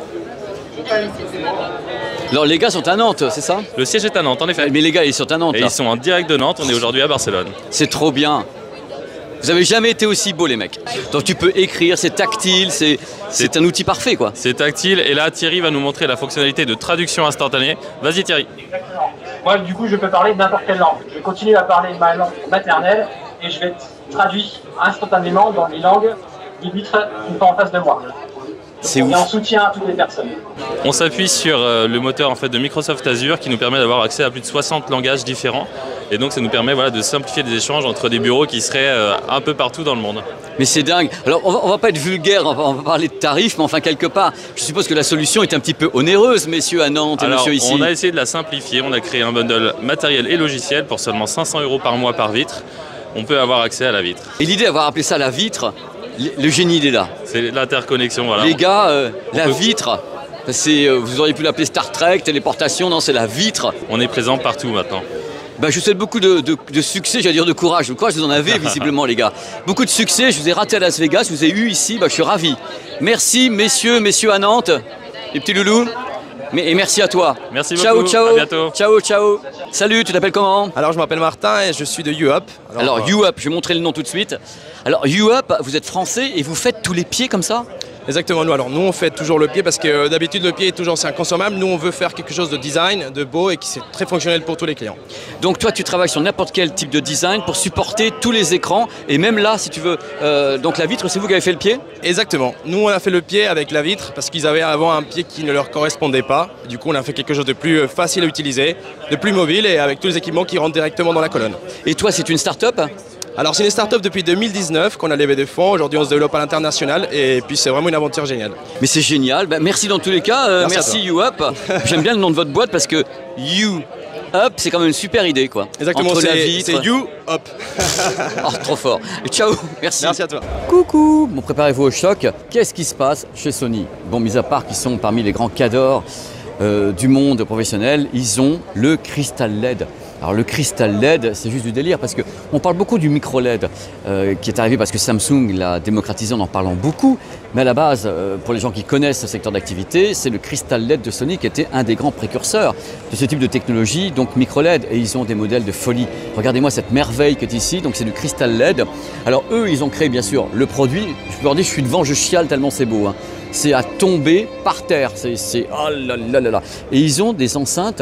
Alors les gars sont à Nantes, c'est ça?
Le siège est à Nantes, en effet.
Mais les gars, ils sont à Nantes.
Et
là.
ils sont en direct de Nantes, on est aujourd'hui à Barcelone.
C'est trop bien. Vous avez jamais été aussi beau les mecs. Donc tu peux écrire, c'est tactile, c'est un outil parfait quoi.
C'est tactile et là Thierry va nous montrer la fonctionnalité de traduction instantanée. Vas-y Thierry.
Moi du coup je peux parler n'importe quelle langue. Je continue à parler ma langue maternelle et je vais traduire instantanément dans les langues du vitre qui sont en face de moi.
C'est
Et
ouf.
en soutien à toutes les personnes.
On s'appuie sur le moteur en fait, de Microsoft Azure qui nous permet d'avoir accès à plus de 60 langages différents. Et donc ça nous permet de simplifier les échanges entre des bureaux qui seraient un peu partout dans le monde.
Mais c'est dingue. Alors on va pas être vulgaire, on va parler de tarifs, mais enfin quelque part, je suppose que la solution est un petit peu onéreuse, messieurs à Nantes et
Alors
monsieur ici.
on a essayé de la simplifier, on a créé un bundle matériel et logiciel pour seulement 500 € par mois par vitre. On peut avoir accès à la vitre.
Et l'idée d'avoir appelé ça la vitre, le génie il est là.
C'est l'interconnexion, voilà.
Les gars, la vitre, vous auriez pu l'appeler Star Trek, téléportation, non c'est la vitre.
On est présent partout maintenant.
Bah, je vous souhaite beaucoup de succès, j'allais dire de courage. Le courage, vous en avez visiblement, les gars. Beaucoup de succès. Je vous ai raté à Las Vegas, je vous ai eu ici. Bah, je suis ravi. Merci, messieurs à Nantes, les petits loulous. Et merci à toi.
Merci
ciao,
beaucoup.
ciao.
À bientôt.
Ciao, ciao. Salut, tu t'appelles comment?
Alors je m'appelle Martin et je suis de YouUp.
Alors YouUp, je vais montrer le nom tout de suite. Alors YouUp, vous êtes français et vous faites tous les pieds comme ça?
Exactement, nous on fait toujours le pied parce que d'habitude le pied est toujours c'est inconsommable. Nous on veut faire quelque chose de design, de beau et qui c'est très fonctionnel pour tous les clients.
Donc toi tu travailles sur n'importe quel type de design pour supporter tous les écrans et même là si tu veux, donc la vitre c'est vous qui avez fait le pied?
Exactement, nous on a fait le pied avec la vitre parce qu'ils avaient avant un pied qui ne leur correspondait pas. Du coup on a fait quelque chose de plus facile à utiliser, de plus mobile et avec tous les équipements qui rentrent directement dans la colonne.
Et toi c'est une start-up?
Alors c'est une start-up depuis 2019 qu'on a levé des fonds, aujourd'hui on se développe à l'international et puis c'est vraiment une aventure géniale.
Mais c'est génial, bah, merci dans tous les cas, merci YouUp. J'aime bien le nom de votre boîte parce que YouUp c'est quand même une super idée quoi.
Exactement, c'est YouUp.
Oh, trop fort. Et ciao, merci.
Merci à toi.
Coucou. Bon, préparez-vous au choc. Qu'est-ce qui se passe chez Sony? Bon, mis à part qu'ils sont parmi les grands cadors du monde professionnel, ils ont le Crystal LED. Alors le Crystal LED, c'est juste du délire parce qu'on parle beaucoup du micro LED qui est arrivé parce que Samsung l'a démocratisé en parlant beaucoup. Mais à la base, pour les gens qui connaissent ce secteur d'activité, c'est le Crystal LED de Sony qui était un des grands précurseurs de ce type de technologie, donc micro LED. Et ils ont des modèles de folie. Regardez-moi cette merveille qui est ici, donc c'est du Crystal LED. Alors eux, ils ont créé bien sûr le produit. Je peux leur dire, je suis devant, je chiale tellement c'est beau. Hein. C'est à tomber par terre. C'est oh là là là là. Et ils ont des enceintes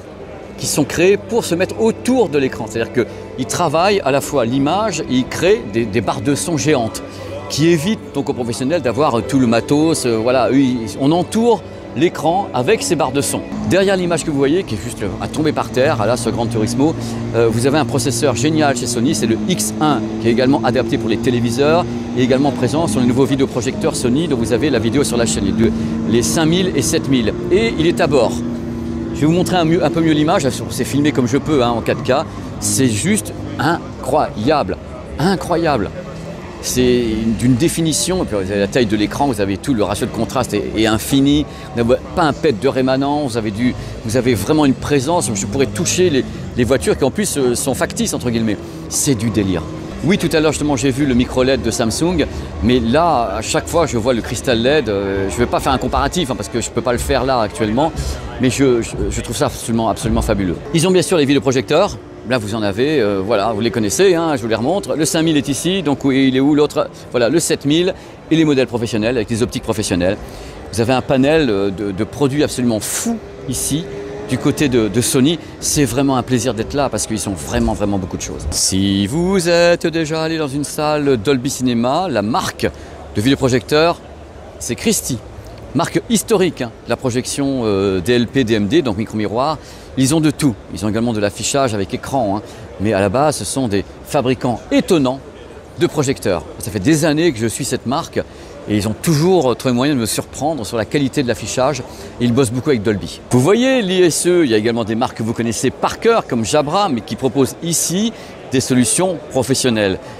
qui sont créés pour se mettre autour de l'écran. C'est-à-dire qu'ils travaillent à la fois l'image et ils créent des barres de son géantes qui évitent donc aux professionnels d'avoir tout le matos. Voilà, on entoure l'écran avec ces barres de son. Derrière l'image que vous voyez, qui est juste à tomber par terre, là, ce Gran Turismo, vous avez un processeur génial chez Sony, c'est le X1, qui est également adapté pour les téléviseurs et également présent sur les nouveaux vidéoprojecteurs Sony, dont vous avez la vidéo sur la chaîne, les 5000 et 7000. Et il est à bord. Je vais vous montrer un peu mieux l'image, c'est filmé comme je peux en 4K. C'est juste incroyable, incroyable. C'est d'une définition, et puis vous avez la taille de l'écran, vous avez tout, le ratio de contraste est infini. Vous n'avez pas un pet de rémanent, vous avez vraiment une présence. Je pourrais toucher les voitures qui en plus sont factices entre guillemets. C'est du délire. Oui, tout à l'heure justement j'ai vu le micro LED de Samsung, mais là à chaque fois je vois le Crystal LED, je ne vais pas faire un comparatif parce que je ne peux pas le faire là actuellement, mais je trouve ça absolument fabuleux. Ils ont bien sûr les vidéoprojecteurs, là vous en avez, voilà, vous les connaissez, hein, je vous les remontre. Le 5000 est ici, donc il est où l'autre? Voilà, le 7000 et les modèles professionnels avec les optiques professionnelles. Vous avez un panel de produits absolument fous ici. Du côté de Sony, c'est vraiment un plaisir d'être là parce qu'ils ont vraiment beaucoup de choses. Si vous êtes déjà allé dans une salle Dolby Cinema, la marque de vidéoprojecteur, c'est Christie. Marque historique, hein, la projection DLP, DMD, donc micro-miroir. Ils ont de tout. Ils ont également de l'affichage avec écran. Hein, mais à la base, ce sont des fabricants étonnants de projecteurs. Ça fait des années que je suis cette marque. Et ils ont toujours trouvé moyen de me surprendre sur la qualité de l'affichage. Et ils bossent beaucoup avec Dolby. Vous voyez l'ISE, il y a également des marques que vous connaissez par cœur, comme Jabra, mais qui proposent ici des solutions professionnelles.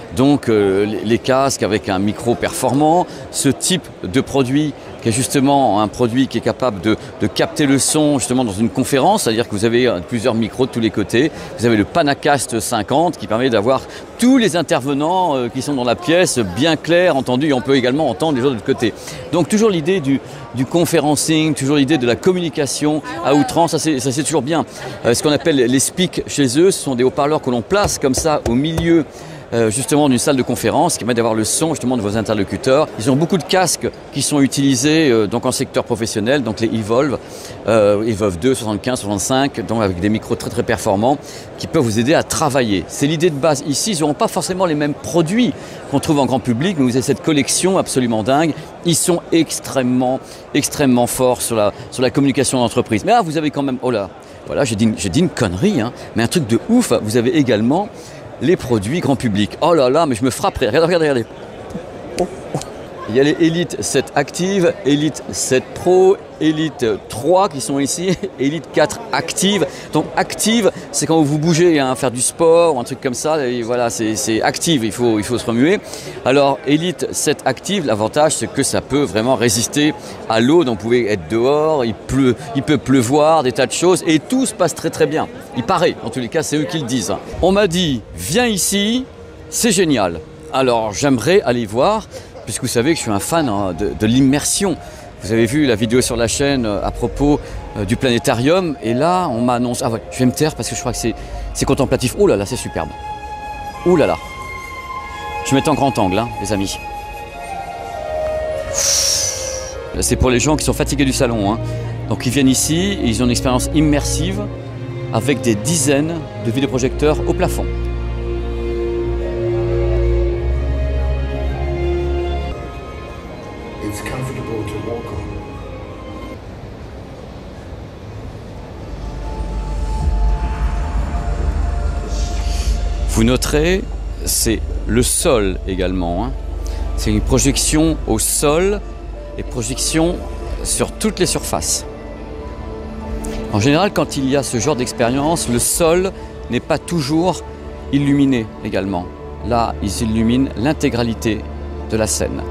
donc les casques avec un micro performant, ce type de produit qui est justement un produit qui est capable de capter le son justement dans une conférence, c'est-à-dire que vous avez plusieurs micros de tous les côtés. Vous avez le Panacast 50 qui permet d'avoir tous les intervenants qui sont dans la pièce bien clairs, entendus, et on peut également entendre les autres de l'autre côté. Donc toujours l'idée du conferencing, toujours l'idée de la communication à outrance, ça c'est toujours bien. Ce qu'on appelle les speaks chez eux, ce sont des haut-parleurs que l'on place comme ça au milieu justement d'une salle de conférence qui permet d'avoir le son justement de vos interlocuteurs. Ils ont beaucoup de casques qui sont utilisés donc en secteur professionnel, donc les Evolve, Evolve 2, 75, 65, donc avec des micros très performants qui peuvent vous aider à travailler. C'est l'idée de base. Ici, ils n'auront pas forcément les mêmes produits qu'on trouve en grand public, mais vous avez cette collection absolument dingue. Ils sont extrêmement forts sur la communication d'entreprise. Mais là, vous avez quand même, oh là, voilà, j'ai dit une connerie, hein, mais un truc de ouf, vous avez également les produits grand public. Oh là là, mais je me frapperai. Regardez. Il y a les Elite 7 Active, Elite 7 Pro, Elite 3 qui sont ici, Elite 4 Active. Donc Active, c'est quand vous bougez, hein, faire du sport ou un truc comme ça. Et voilà, c'est active, il faut se remuer. Alors Elite 7 Active, l'avantage c'est que ça peut vraiment résister à l'eau. Donc vous pouvez être dehors, il peut pleuvoir, des tas de choses. Et tout se passe très bien. Il paraît, en tous les cas, c'est eux qui le disent. On m'a dit, viens ici, c'est génial. Alors j'aimerais aller voir, puisque vous savez que je suis un fan de l'immersion. Vous avez vu la vidéo sur la chaîne à propos du planétarium. Et là, on m'a annoncé... Ah ouais, je vais me taire parce que je crois que c'est contemplatif. Oh là là, c'est superbe. Oh là là. Je mets en grand angle, hein, les amis. C'est pour les gens qui sont fatigués du salon. Hein. Donc ils viennent ici et ils ont une expérience immersive avec des dizaines de vidéoprojecteurs au plafond. Vous noterez, c'est le sol également. Hein. C'est une projection au sol et projection sur toutes les surfaces. En général, quand il y a ce genre d'expérience, le sol n'est pas toujours illuminé également. Là, ils illuminent l'intégralité de la scène.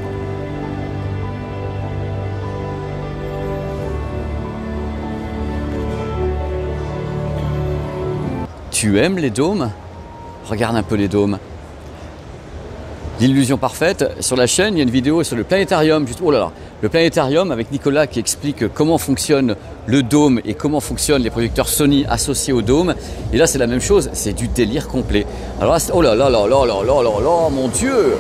Tu aimes les dômes ? Regarde un peu les dômes. L'illusion parfaite. Sur la chaîne, il y a une vidéo sur le planétarium. Juste, oh là là, le planétarium avec Nicolas qui explique comment fonctionne le dôme et comment fonctionnent les projecteurs Sony associés au dôme. Et là, c'est la même chose. C'est du délire complet. Alors là, oh là là là là là là là là, mon Dieu!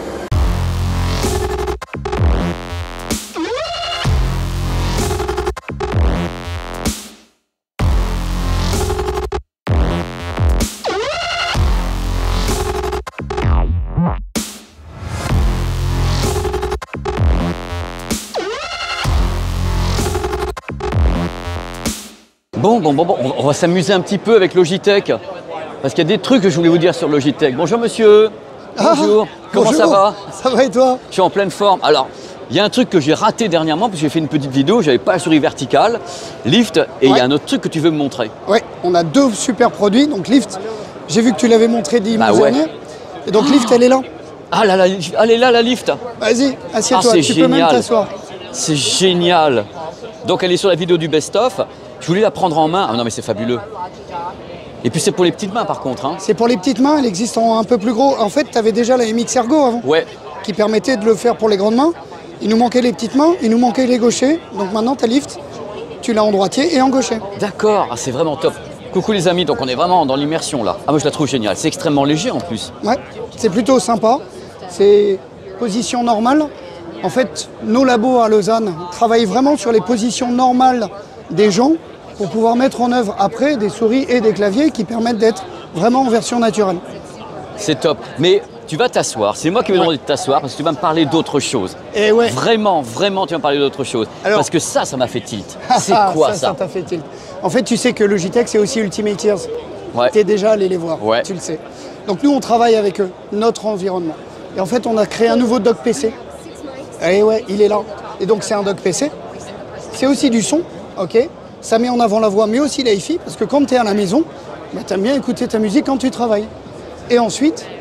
Bon, on va s'amuser un petit peu avec Logitech, parce qu'il y a des trucs que je voulais vous dire sur Logitech. Bonjour monsieur. Bonjour. Comment ça va?
Ça va et toi?
Je suis en pleine forme. Alors, il y a un truc que j'ai raté dernièrement, parce que j'ai fait une petite vidéo, j'avais pas la souris verticale, Lift, et il y a un autre truc que tu veux me montrer. Oui,
on a deux super produits, donc Lift, j'ai vu que tu l'avais montré dimanche dernier, et donc Lift, elle est là.
Ah là là, elle est là la Lift.
Vas-y, assieds-toi, tu peux même t'asseoir.
C'est génial. Donc elle est sur la vidéo du best-of. Je voulais la prendre en main. Ah non mais c'est fabuleux. Et puis c'est pour les petites mains par contre. Hein.
C'est pour les petites mains, elle existe en un peu plus gros. En fait, tu avais déjà la MX Ergo avant.
Ouais.
Qui permettait de le faire pour les grandes mains. Il nous manquait les petites mains, il nous manquait les gauchers. Donc maintenant, ta Lift, tu l'as en droitier et en gaucher.
D'accord, ah, c'est vraiment top. Coucou les amis, donc on est vraiment dans l'immersion là. Ah moi je la trouve géniale, c'est extrêmement léger en plus.
Ouais, c'est plutôt sympa. C'est position normale. En fait, nos labos à Lausanne travaillent vraiment sur les positions normales des gens pour pouvoir mettre en œuvre après des souris et des claviers qui permettent d'être vraiment en version naturelle.
C'est top. Mais tu vas t'asseoir. C'est moi qui vais demander de t'asseoir parce que tu vas me parler d'autre chose.
Et ouais.
Vraiment, vraiment, tu vas me parler d'autre chose. Alors, parce que ça m'a fait tilt. C'est quoi ça?
Ça t'a fait tilt. En fait, tu sais que Logitech, c'est aussi Ultimate Ears. Ouais. Tu es déjà allé les voir, tu le sais. Donc nous, on travaille avec eux, notre environnement. Et en fait, on a créé un nouveau dock PC. Et ouais, il est là. Et donc, c'est un dock PC. C'est aussi du son, ok. Ça met en avant la voix, mais aussi la hi-fi, parce que quand tu es à la maison, bah, tu aimes bien écouter ta musique quand tu travailles. Et ensuite,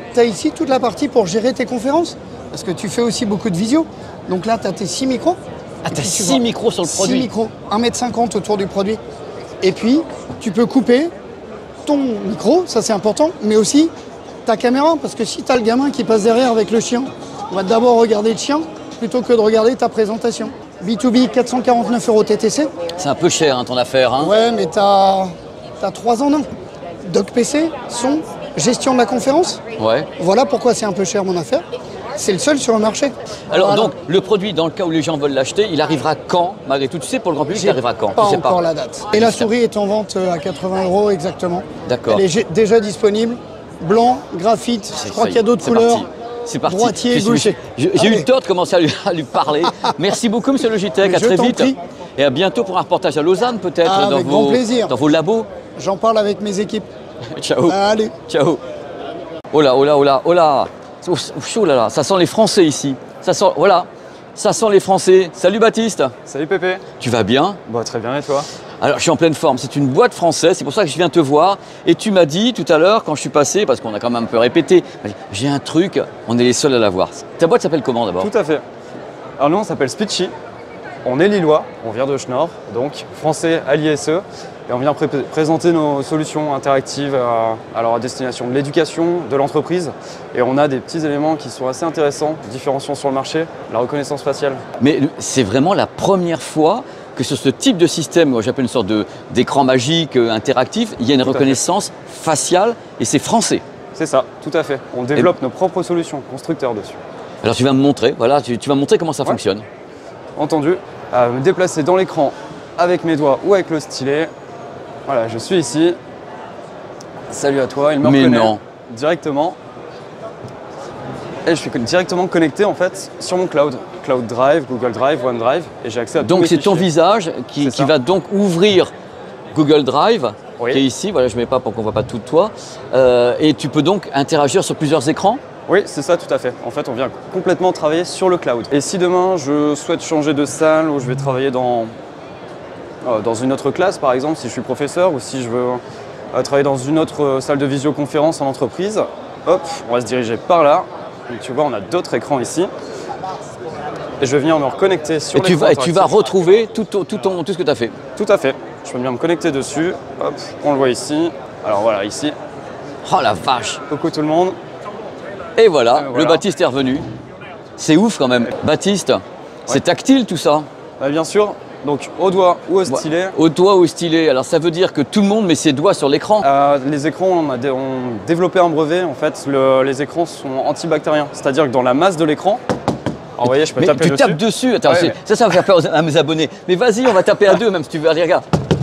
tu as ici toute la partie pour gérer tes conférences. Parce que tu fais aussi beaucoup de visio. Donc là, tu as tes 6 micros.
Ah, tu as 6 micros sur le produit.
6 micros, 1,50 m autour du produit. Et puis, tu peux couper ton micro, ça c'est important, mais aussi ta caméra. Parce que si tu as le gamin qui passe derrière avec le chien, on va d'abord regarder le chien plutôt que de regarder ta présentation. B2B, 449 € TTC.
C'est un peu cher hein, ton affaire. Hein.
Ouais, mais tu as 3 en 1. Doc PC, son, gestion de la conférence.
Ouais.
Voilà pourquoi c'est un peu cher mon affaire. C'est le seul sur le marché.
Alors
voilà.
donc, le produit, dans le cas où les gens veulent l'acheter, il arrivera quand, malgré tout? Tu sais, pour le grand public, il arrivera quand?
Pas encore la date. Et la souris est en vente à 80 € exactement.
D'accord.
Elle est déjà disponible. Blanc, graphite, je crois qu'il y a d'autres couleurs.
C'est parti.
Droitier, gaucher.
J'ai eu le tort de commencer à lui parler. Merci beaucoup, monsieur Logitech. À très vite.
Prie.
Et à bientôt pour un reportage à Lausanne, peut-être,
avec grand plaisir.
Dans vos labos.
J'en parle avec mes équipes.
Ciao.
Allez.
Ciao. Oh là, oh là, oh là, oh là. Oh là là, ça sent les Français ici. Ça sent, voilà, ça sent les Français. Salut Baptiste.
Salut Pépé.
Tu vas bien?
Bah, très bien, et toi?
Alors, je suis en pleine forme. C'est une boîte française, c'est pour ça que je viens te voir. Et tu m'as dit tout à l'heure, quand je suis passé, parce qu'on a quand même un peu répété, j'ai un truc, on est les seuls à l'avoir. Ta boîte s'appelle comment d'abord?
Tout à fait. Alors nous, on s'appelle Speechy. On est lillois, on vient de Schnorr, donc français à l'ISE. Et on vient présenter nos solutions interactives à destination de l'éducation, de l'entreprise. Et on a des petits éléments qui sont assez intéressants, différenciants sur le marché, la reconnaissance faciale.
Mais c'est vraiment la première fois que sur ce type de système, moi j'appelle une sorte d'écran magique interactif, il y a une reconnaissance faciale et c'est français.
C'est ça, tout à fait. On développe nos propres solutions, constructeurs dessus. Alors
tu vas me montrer, voilà, tu vas me montrer comment ça fonctionne.
Entendu, me déplacer dans l'écran avec mes doigts ou avec le stylet. Voilà, je suis ici. Salut à toi, il me reconnaît directement. Et je suis directement connecté en fait sur mon cloud. Cloud Drive, Google Drive, OneDrive, et j'ai accès à tous mes fichiers.
Donc c'est ton visage qui va donc ouvrir Google Drive, qui est ici, voilà, je ne mets pas pour qu'on ne voit pas tout de toi. Et tu peux donc interagir sur plusieurs écrans?
Oui, c'est ça, tout à fait. En fait, on vient complètement travailler sur le cloud. Et si demain, je souhaite changer de salle ou je vais travailler dans une autre classe, par exemple, si je suis professeur, ou si je veux travailler dans une autre salle de visioconférence en entreprise, hop, on va se diriger par là. Et tu vois, on a d'autres écrans ici. Et je vais venir me reconnecter sur l'écran interactif.
Et tu vas retrouver tout ce que tu as fait?
Tout à fait. Je peux venir me connecter dessus. Hop, on le voit ici. Alors voilà, ici.
Oh la vache!
Coucou tout le monde.
Et voilà, le Baptiste est revenu. C'est ouf quand même. Baptiste, c'est tactile tout ça?
Bien sûr. Donc au doigt ou au stylet.
Au doigt ou au stylet. Alors ça veut dire que tout le monde met ses doigts sur l'écran?
Les écrans, on a développé un brevet. En fait, les écrans sont antibactériens. C'est-à-dire que dans la masse de l'écran, vous voyez, je peux taper dessus.
Tu tapes dessus. Attends, ça va faire peur à mes abonnés. Mais vas-y, on va taper à deux même si tu veux. Allez, regarde.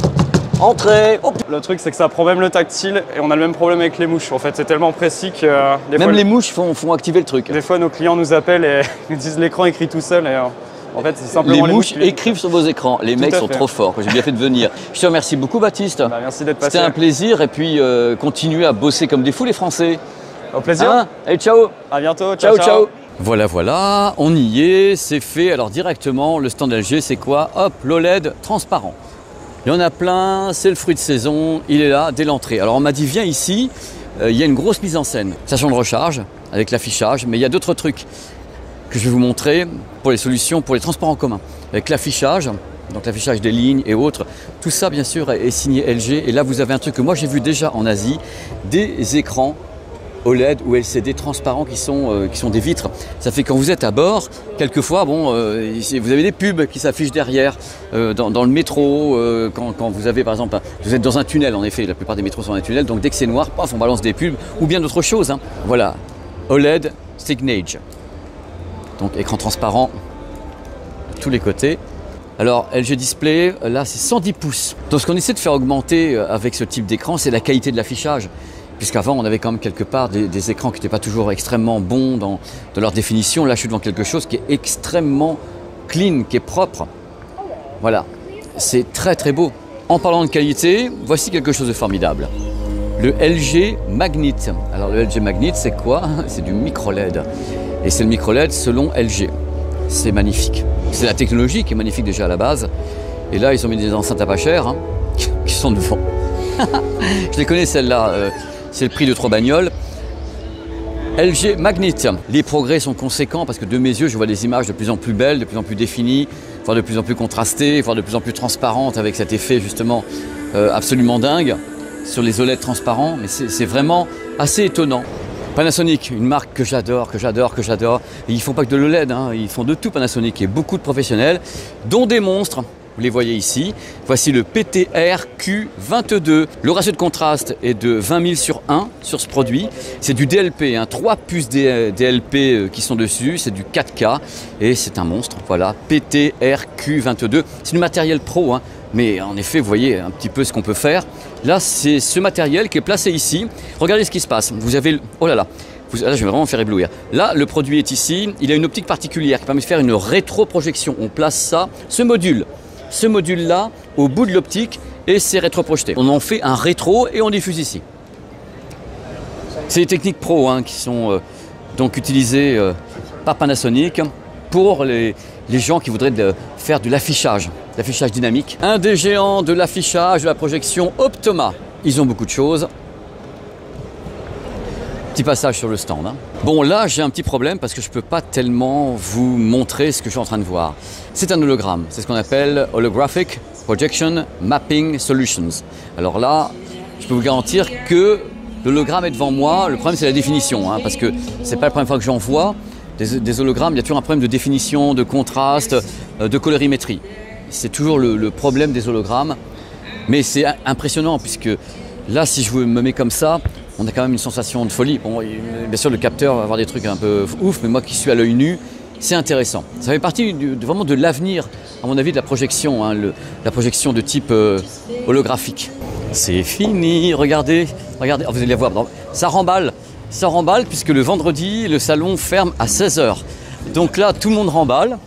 Entrée. Oh.
Le truc, c'est que ça prend même le tactile et on a le même problème avec les mouches. En fait, c'est tellement précis que
même les mouches font activer le truc.
Des fois, nos clients nous appellent et nous disent l'écran écrit tout seul. Et, en fait, c'est simplement
les mouches écrivent sur vos écrans. Les mecs sont trop forts. J'ai bien fait de venir. Je te remercie beaucoup, Baptiste.
Merci d'être passé.
C'était un plaisir. Et puis, continuez à bosser comme des fous, les Français.
Au plaisir.
Allez, ciao.
À bientôt.
Ciao. Voilà, on y est. C'est fait. Alors, directement, le stand LG, c'est quoi? Hop, l'OLED transparent. Il y en a plein. C'est le fruit de saison. Il est là dès l'entrée. Alors, on m'a dit, viens ici. Il y a une grosse mise en scène. Station de recharge avec l'affichage. Mais il y a d'autres trucs que je vais vous montrer pour les solutions, pour les transports en commun. Avec l'affichage, donc l'affichage des lignes et autres. Tout ça, bien sûr, est signé LG. Et là, vous avez un truc que moi, j'ai vu déjà en Asie, des écrans OLED ou LCD transparents qui sont des vitres. Ça fait que quand vous êtes à bord, quelquefois, vous avez des pubs qui s'affichent derrière, dans le métro, quand vous avez, par exemple, vous êtes dans un tunnel, en effet, la plupart des métros sont dans un tunnel, donc dès que c'est noir, paf, on balance des pubs, ou bien d'autres choses. Voilà, OLED Signage. Donc écran transparent de tous les côtés. Alors LG Display, là c'est 110 pouces. Donc ce qu'on essaie de faire augmenter avec ce type d'écran, c'est la qualité de l'affichage. Puisqu'avant on avait quand même quelque part des écrans qui n'étaient pas toujours extrêmement bons dans leur définition. Là je suis devant quelque chose qui est extrêmement clean, qui est propre. Voilà, c'est très très beau. En parlant de qualité, voici quelque chose de formidable. Le LG Magnet. Alors le LG Magnet c'est quoi? C'est du micro LED. Et c'est le micro LED selon LG. C'est magnifique. C'est la technologie qui est magnifique déjà à la base. Et là, ils ont mis des enceintes à pas cher qui sont devant. Je les connais celles-là. C'est le prix de 3 bagnoles. LG Magnet. Les progrès sont conséquents parce que de mes yeux, je vois des images de plus en plus belles, de plus en plus définies, voire de plus en plus contrastées, voire de plus en plus transparentes avec cet effet justement absolument dingue sur les OLED transparents. Mais c'est vraiment assez étonnant. Panasonic, une marque que j'adore, que j'adore, que j'adore. Et ils ne font pas que de l'OLED, hein, ils font de tout Panasonic et beaucoup de professionnels, dont des monstres. Vous les voyez ici. Voici le PTR Q22. Le ratio de contraste est de 20 000 sur 1 sur ce produit. C'est du DLP, hein, 3 puces DLP qui sont dessus. C'est du 4K et c'est un monstre. Voilà, PTR Q22. C'est du matériel pro, hein, mais en effet, vous voyez un petit peu ce qu'on peut faire. Là, c'est ce matériel qui est placé ici. Regardez ce qui se passe. Vous avez... Oh là là. Là, je vais vraiment me faire éblouir. Là, le produit est ici. Il a une optique particulière qui permet de faire une rétroprojection. On place ça, ce module-là, au bout de l'optique et c'est rétroprojeté. On en fait un rétro et on diffuse ici. C'est des techniques pro, hein, qui sont donc utilisées par Panasonic pour les gens qui voudraient faire de l'affichage dynamique. Un des géants de l'affichage, de la projection, Optoma. Ils ont beaucoup de choses. Petit passage sur le stand. Hein. Bon, là, j'ai un petit problème parce que je ne peux pas tellement vous montrer ce que je suis en train de voir. C'est un hologramme. C'est ce qu'on appelle Holographic Projection Mapping Solutions. Alors là, je peux vous garantir que l'hologramme est devant moi. Le problème, c'est la définition, hein, parce que ce n'est pas la première fois que j'en vois. Des hologrammes, il y a toujours un problème de définition, de contraste, de colorimétrie. C'est toujours le problème des hologrammes. Mais c'est impressionnant puisque là, si je me mets comme ça, on a quand même une sensation de folie. Bon, bien sûr, le capteur va avoir des trucs un peu ouf, mais moi qui suis à l'œil nu, c'est intéressant. Ça fait partie vraiment de l'avenir, à mon avis, de la projection, hein, la projection de type holographique. C'est fini, regardez, regardez, oh, vous allez voir, ça remballe puisque le vendredi, le salon ferme à 16 h. Donc là, tout le monde remballe.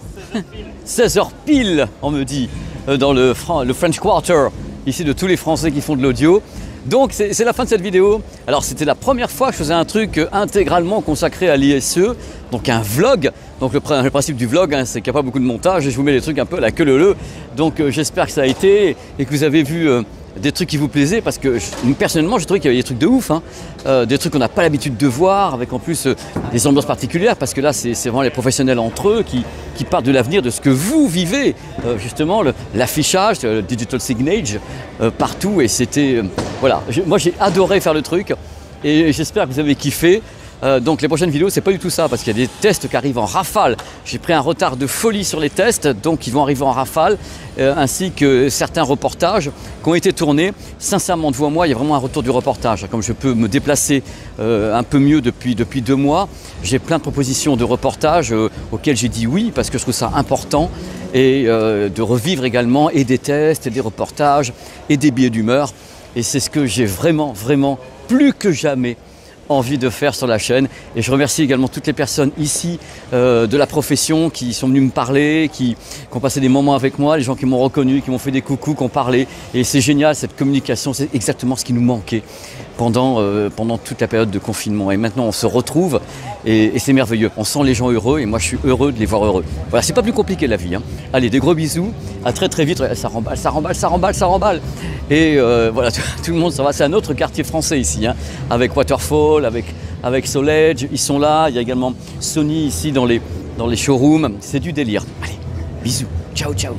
16 h pile, on me dit, dans le French Quarter, ici de tous les Français qui font de l'audio. Donc c'est la fin de cette vidéo. Alors c'était la première fois que je faisais un truc intégralement consacré à l'ISE, donc un vlog. Donc le principe du vlog, hein, c'est qu'il n'y a pas beaucoup de montage et je vous mets des trucs un peu à la queue leu. Donc j'espère que ça a été et que vous avez vu des trucs qui vous plaisaient parce que personnellement j'ai trouvé qu'il y avait des trucs de ouf, hein, des trucs qu'on n'a pas l'habitude de voir avec en plus des ambiances particulières parce que là c'est vraiment les professionnels entre eux qui parlent de l'avenir, de ce que vous vivez, justement l'affichage, le digital signage partout et c'était, voilà, moi j'ai adoré faire le truc et j'espère que vous avez kiffé. Donc les prochaines vidéos c'est pas du tout ça parce qu'il y a des tests qui arrivent en rafale. J'ai pris un retard de folie sur les tests donc ils vont arriver en rafale ainsi que certains reportages qui ont été tournés. Sincèrement devant moi il y a vraiment un retour du reportage. Comme je peux me déplacer un peu mieux depuis 2 mois, j'ai plein de propositions de reportages auxquels j'ai dit oui parce que je trouve ça important et de revivre également et des tests et des reportages et des billets d'humeur et c'est ce que j'ai vraiment plus que jamais envie de faire sur la chaîne et je remercie également toutes les personnes ici de la profession qui sont venues me parler, qui ont passé des moments avec moi, les gens qui m'ont reconnu, qui m'ont fait des coucous, qui ont parlé et c'est génial cette communication, c'est exactement ce qui nous manquait pendant toute la période de confinement et maintenant on se retrouve et c'est merveilleux, on sent les gens heureux et moi je suis heureux de les voir heureux. Voilà, c'est pas plus compliqué la vie, hein. Allez, des gros bisous, à très vite, ça remballe et voilà, tout le monde s'en va, c'est un autre quartier français ici, hein, avec Waterfall, avec Solage, ils sont là, il y a également Sony ici dans les showrooms, c'est du délire. Allez, bisous, ciao. Ça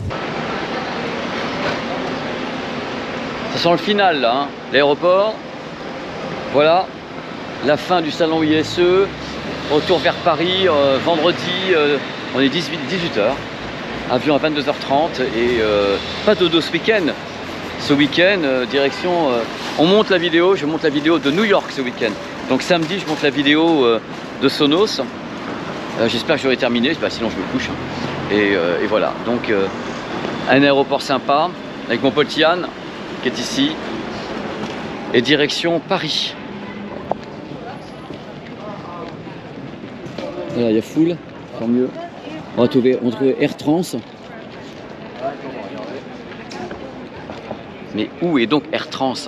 sent le final là, hein. L'aéroport, voilà, la fin du salon ISE, retour vers Paris, vendredi, on est 18 h, avion à 22h30 et pas de dodo ce week-end. Ce week-end, direction, on monte la vidéo, je monte la vidéo de New York ce week-end. Donc samedi, je monte la vidéo de Sonos. J'espère que j'aurai terminé, sinon je me couche. Et voilà, donc un aéroport sympa, avec mon pote Yann, qui est ici. Et direction Paris. Voilà, il y a foule, tant mieux. On va trouver Air Trans. Mais où est donc Air Trans ?